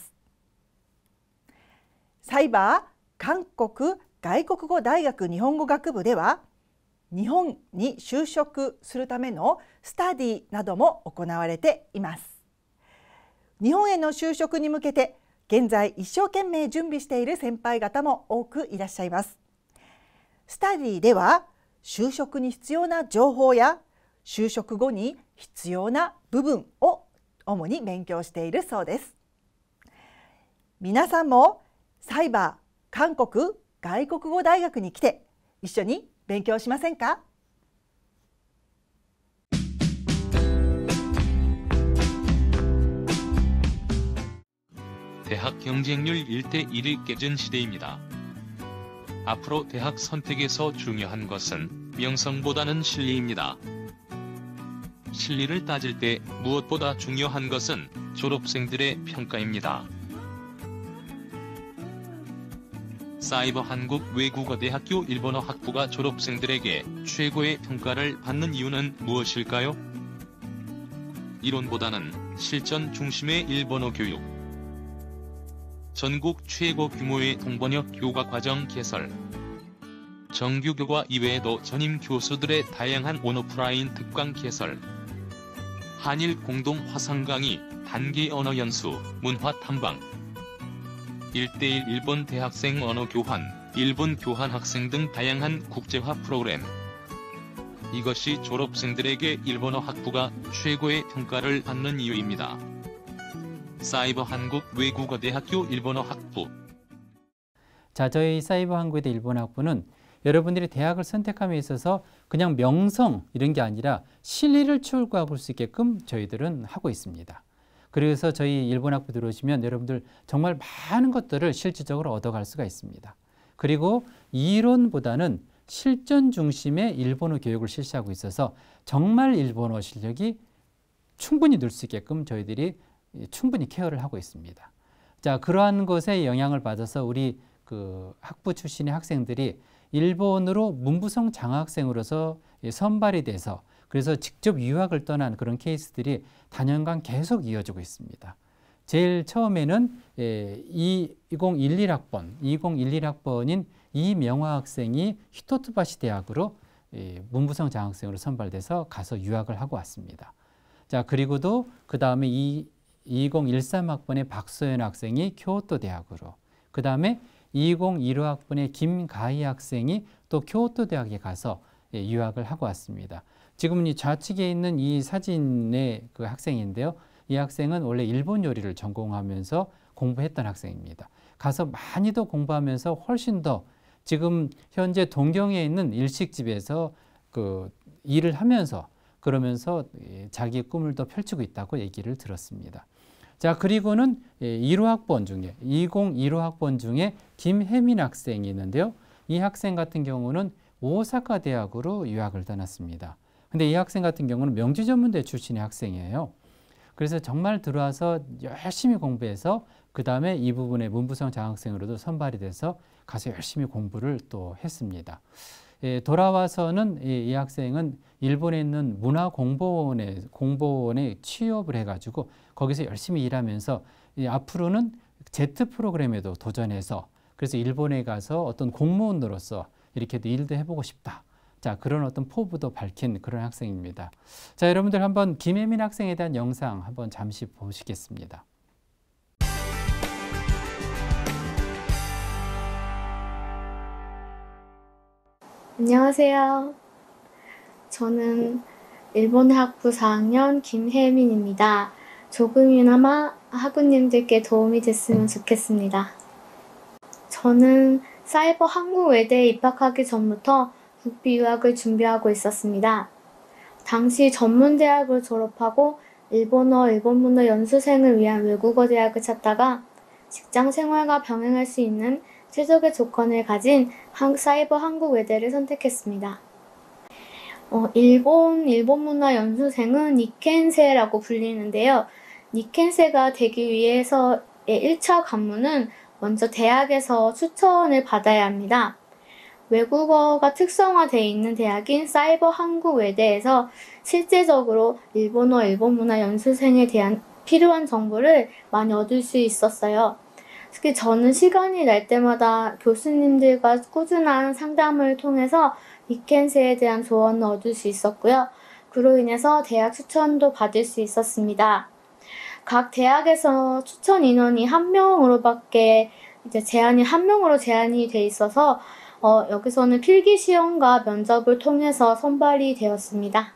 サイバー韓国外国語大学日本語学部では日本に就職するためのスタディなども行われています。日本への就職に向けて現在一生懸命準備している先輩方も多くいらっしゃいます。スタディでは就職に必要な情報や就職後に必要な部分を主に勉強しているそうです。皆さんもサイバー韓国外国語大学に来て一緒に勉強しませんか？ 대학 경쟁률 일 대 일이 깨진 시대입니다. 앞으로 대학 선택에서 중요한 것은 명성보다는 실리입니다. 실리를 따질 때 무엇보다 중요한 것은 졸업생들의 평가입니다. 사이버 한국 외국어대학교 일본어 학부가 졸업생들에게 최고의 평가를 받는 이유는 무엇일까요? 이론보다는 실전 중심의 일본어 교육, 전국 최고 규모의 통번역 교과 과정 개설, 정규교과 이외에도 전임 교수들의 다양한 온오프라인 특강 개설, 한일 공동 화상 강의, 단기 언어 연수, 문화 탐방, 일 대 일 일본 대학생 언어 교환, 일본 교환 학생 등 다양한 국제화 프로그램. 이것이 졸업생들에게 일본어 학부가 최고의 평가를 받는 이유입니다. 사이버 한국 외국어대학교 일본어 학부. 자, 저희 사이버 한국어대 일본어 학부는 여러분들이 대학을 선택함에 있어서 그냥 명성 이런 게 아니라 실리를 추구하고 수 있게끔 저희들은 하고 있습니다. 그래서 저희 일본 학부 들어오시면 여러분들 정말 많은 것들을 실질적으로 얻어갈 수가 있습니다. 그리고 이론보다는 실전 중심의 일본어 교육을 실시하고 있어서 정말 일본어 실력이 충분히 늘 수 있게끔 저희들이 충분히 케어를 하고 있습니다. 자, 그러한 것에 영향을 받아서 우리 그 학부 출신의 학생들이 일본으로 문부성 장학생으로서 선발이 돼서 그래서 직접 유학을 떠난 그런 케이스들이 단연간 계속 이어지고 있습니다. 제일 처음에는 이천십일 학번, 이천십일 학번인 이명화 학생이 히토트바시 대학으로 문부성 장학생으로 선발돼서 가서 유학을 하고 왔습니다. 자, 그리고도 그 다음에 이천십삼 학번의 박소연 학생이 교토 대학으로, 그 다음에 이천십오 학번의 김가희 학생이 또 교토 대학에 가서 유학을 하고 왔습니다. 지금 이 좌측에 있는 이 사진의 그 학생인데요. 이 학생은 원래 일본 요리를 전공하면서 공부했던 학생입니다. 가서 많이 더 공부하면서 훨씬 더 지금 현재 동경에 있는 일식집에서 그 일을 하면서 그러면서 자기의 꿈을 더 펼치고 있다고 얘기를 들었습니다. 자, 그리고는 일 호 학번 중에 이천십일 호 학번 중에 김혜민 학생이 있는데요. 이 학생 같은 경우는 오사카 대학으로 유학을 떠났습니다. 근데 이 학생 같은 경우는 명지전문대 출신의 학생이에요. 그래서 정말 들어와서 열심히 공부해서 그 다음에 이 부분에 문부성 장학생으로도 선발이 돼서 가서 열심히 공부를 또 했습니다. 예, 돌아와서는 이, 이 학생은 일본에 있는 문화공보원에 공보원에 취업을 해가지고 거기서 열심히 일하면서 이 앞으로는 제트 프로그램에도 도전해서 그래서 일본에 가서 어떤 공무원으로서 이렇게도 일도 해보고 싶다. 자, 그런 어떤 포부도 밝힌 그런 학생입니다. 자, 여러분들 한번 김혜민 학생에 대한 영상 한번 잠시 보시겠습니다. 안녕하세요. 저는 일본 학부 사 학년 김혜민입니다. 조금이나마 학우님들께 도움이 됐으면 좋겠습니다. 저는 사이버 한국외대에 입학하기 전부터 국비 유학을 준비하고 있었습니다. 당시 전문대학을 졸업하고 일본어, 일본문화 연수생을 위한 외국어 대학을 찾다가 직장 생활과 병행할 수 있는 최적의 조건을 가진 사이버 한국외대를 선택했습니다. 어, 일본, 일본문화 연수생은 니켄세라고 불리는데요. 니켄세가 되기 위해서의 일 차 관문은 먼저 대학에서 추천을 받아야 합니다. 외국어가 특성화되어 있는 대학인 사이버 한국외대에서 실제적으로 일본어, 일본문화 연수생에 대한 필요한 정보를 많이 얻을 수 있었어요. 특히 저는 시간이 날 때마다 교수님들과 꾸준한 상담을 통해서 니켄세에 대한 조언을 얻을 수 있었고요. 그로 인해서 대학 추천도 받을 수 있었습니다. 각 대학에서 추천 인원이 한 명으로밖에 이제 제한이 한 명으로 제한이 돼 있어서 어, 여기서는 필기 시험과 면접을 통해서 선발이 되었습니다.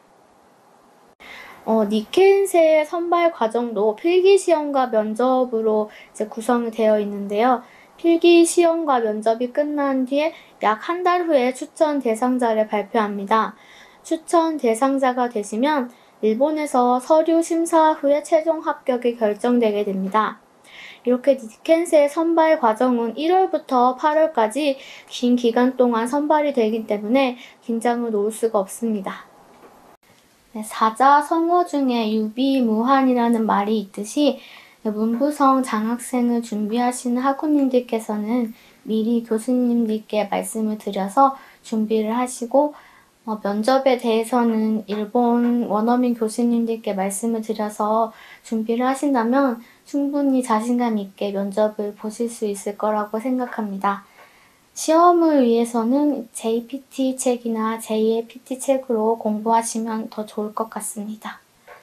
어, 니켄세의 선발 과정도 필기 시험과 면접으로 이제 구성이 되어 있는데요. 필기 시험과 면접이 끝난 뒤에 약 한 달 후에 추천 대상자를 발표합니다. 추천 대상자가 되시면 일본에서 서류 심사 후에 최종 합격이 결정되게 됩니다. 이렇게 니켄세의 선발 과정은 일월부터 팔월까지 긴 기간 동안 선발이 되기 때문에 긴장을 놓을 수가 없습니다. 네, 사자 성어 중에 유비무환이라는 말이 있듯이 문부성 장학생을 준비하시는 학우님들께서는 미리 교수님들께 말씀을 드려서 준비를 하시고 어, 면접에 대해서는 일본 원어민 교수님들께 말씀을 드려서 준비를 하신다면 충분히 자신감 있게 면접을 보실 수 있을 거라고 생각합니다. 시험을 위해서는 제이피티 책이나 제이의 피티 책으로 공부하시면 더 좋을 것 같습니다.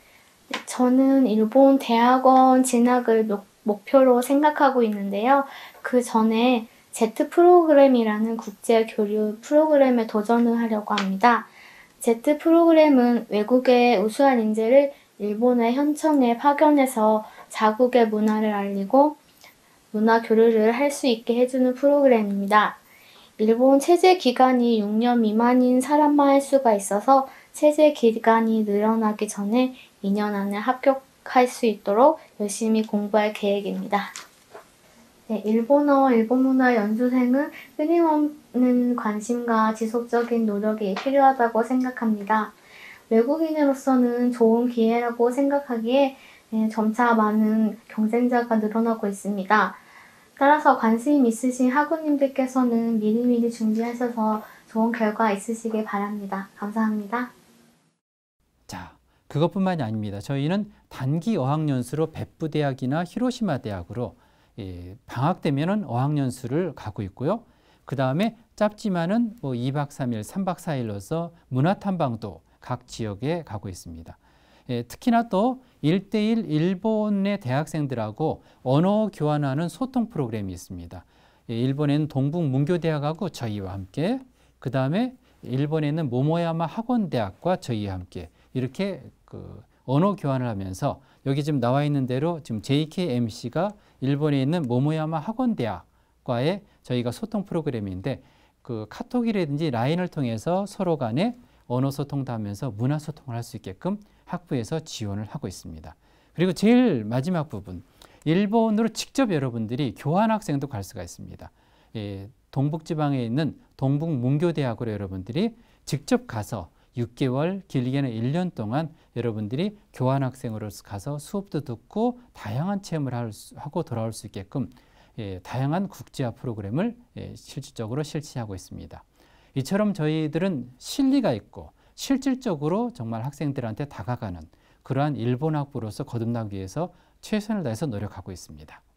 저는 일본 대학원 진학을 목표로 생각하고 있는데요. 그 전에 제트 프로그램이라는 국제 교류 프로그램에 도전을 하려고 합니다. 제트 프로그램은 외국의 우수한 인재를 일본의 현청에 파견해서 자국의 문화를 알리고 문화 교류를 할 수 있게 해주는 프로그램입니다. 일본 체제 기간이 육 년 미만인 사람만 할 수가 있어서 체제 기간이 늘어나기 전에 이 년 안에 합격할 수 있도록 열심히 공부할 계획입니다. 네, 일본어, 일본 문화 연수생은 끊임없는 관심과 지속적인 노력이 필요하다고 생각합니다. 외국인으로서는 좋은 기회라고 생각하기에 네, 점차 많은 경쟁자가 늘어나고 있습니다. 따라서 관심 있으신 학우님들께서는 미리미리 준비하셔서 좋은 결과 있으시길 바랍니다. 감사합니다. 자, 그것뿐만이 아닙니다. 저희는 단기 어학연수로 베푸대학이나 히로시마 대학으로 예, 방학 되면은 어학연수를 가고 있고요. 그 다음에 짧지만은 뭐 이 박 삼 일, 삼 박 사 일로서 문화탐방도 각 지역에 가고 있습니다. 예, 특히나 또 일 대일 일본의 대학생들하고 언어 교환하는 소통 프로그램이 있습니다. 예, 일본에는 동북문교대학하고 저희와 함께, 그 다음에 일본에 있는 모모야마 학원대학과 저희와 함께 이렇게 그 언어 교환을 하면서 여기 지금 나와 있는 대로 지금 제이케이엠씨가 일본에 있는 모모야마 학원대학과의 저희가 소통 프로그램인데 그 카톡이라든지 라인을 통해서 서로 간에 언어 소통도 하면서 문화 소통을 할 수 있게끔 학부에서 지원을 하고 있습니다. 그리고 제일 마지막 부분, 일본으로 직접 여러분들이 교환학생도 갈 수가 있습니다. 예, 동북지방에 있는 동북문교대학으로 여러분들이 직접 가서 육 개월, 길게는 일 년 동안 여러분들이 교환학생으로서 가서 수업도 듣고 다양한 체험을 할 수, 하고 돌아올 수 있게끔 예, 다양한 국제화 프로그램을 예, 실질적으로 실시하고 있습니다. 이처럼 저희들은 실리가 있고 실질적으로 정말 학생들한테 다가가는 그러한 일본 학부로서 거듭나기 위해서 최선을 다해서 노력하고 있습니다.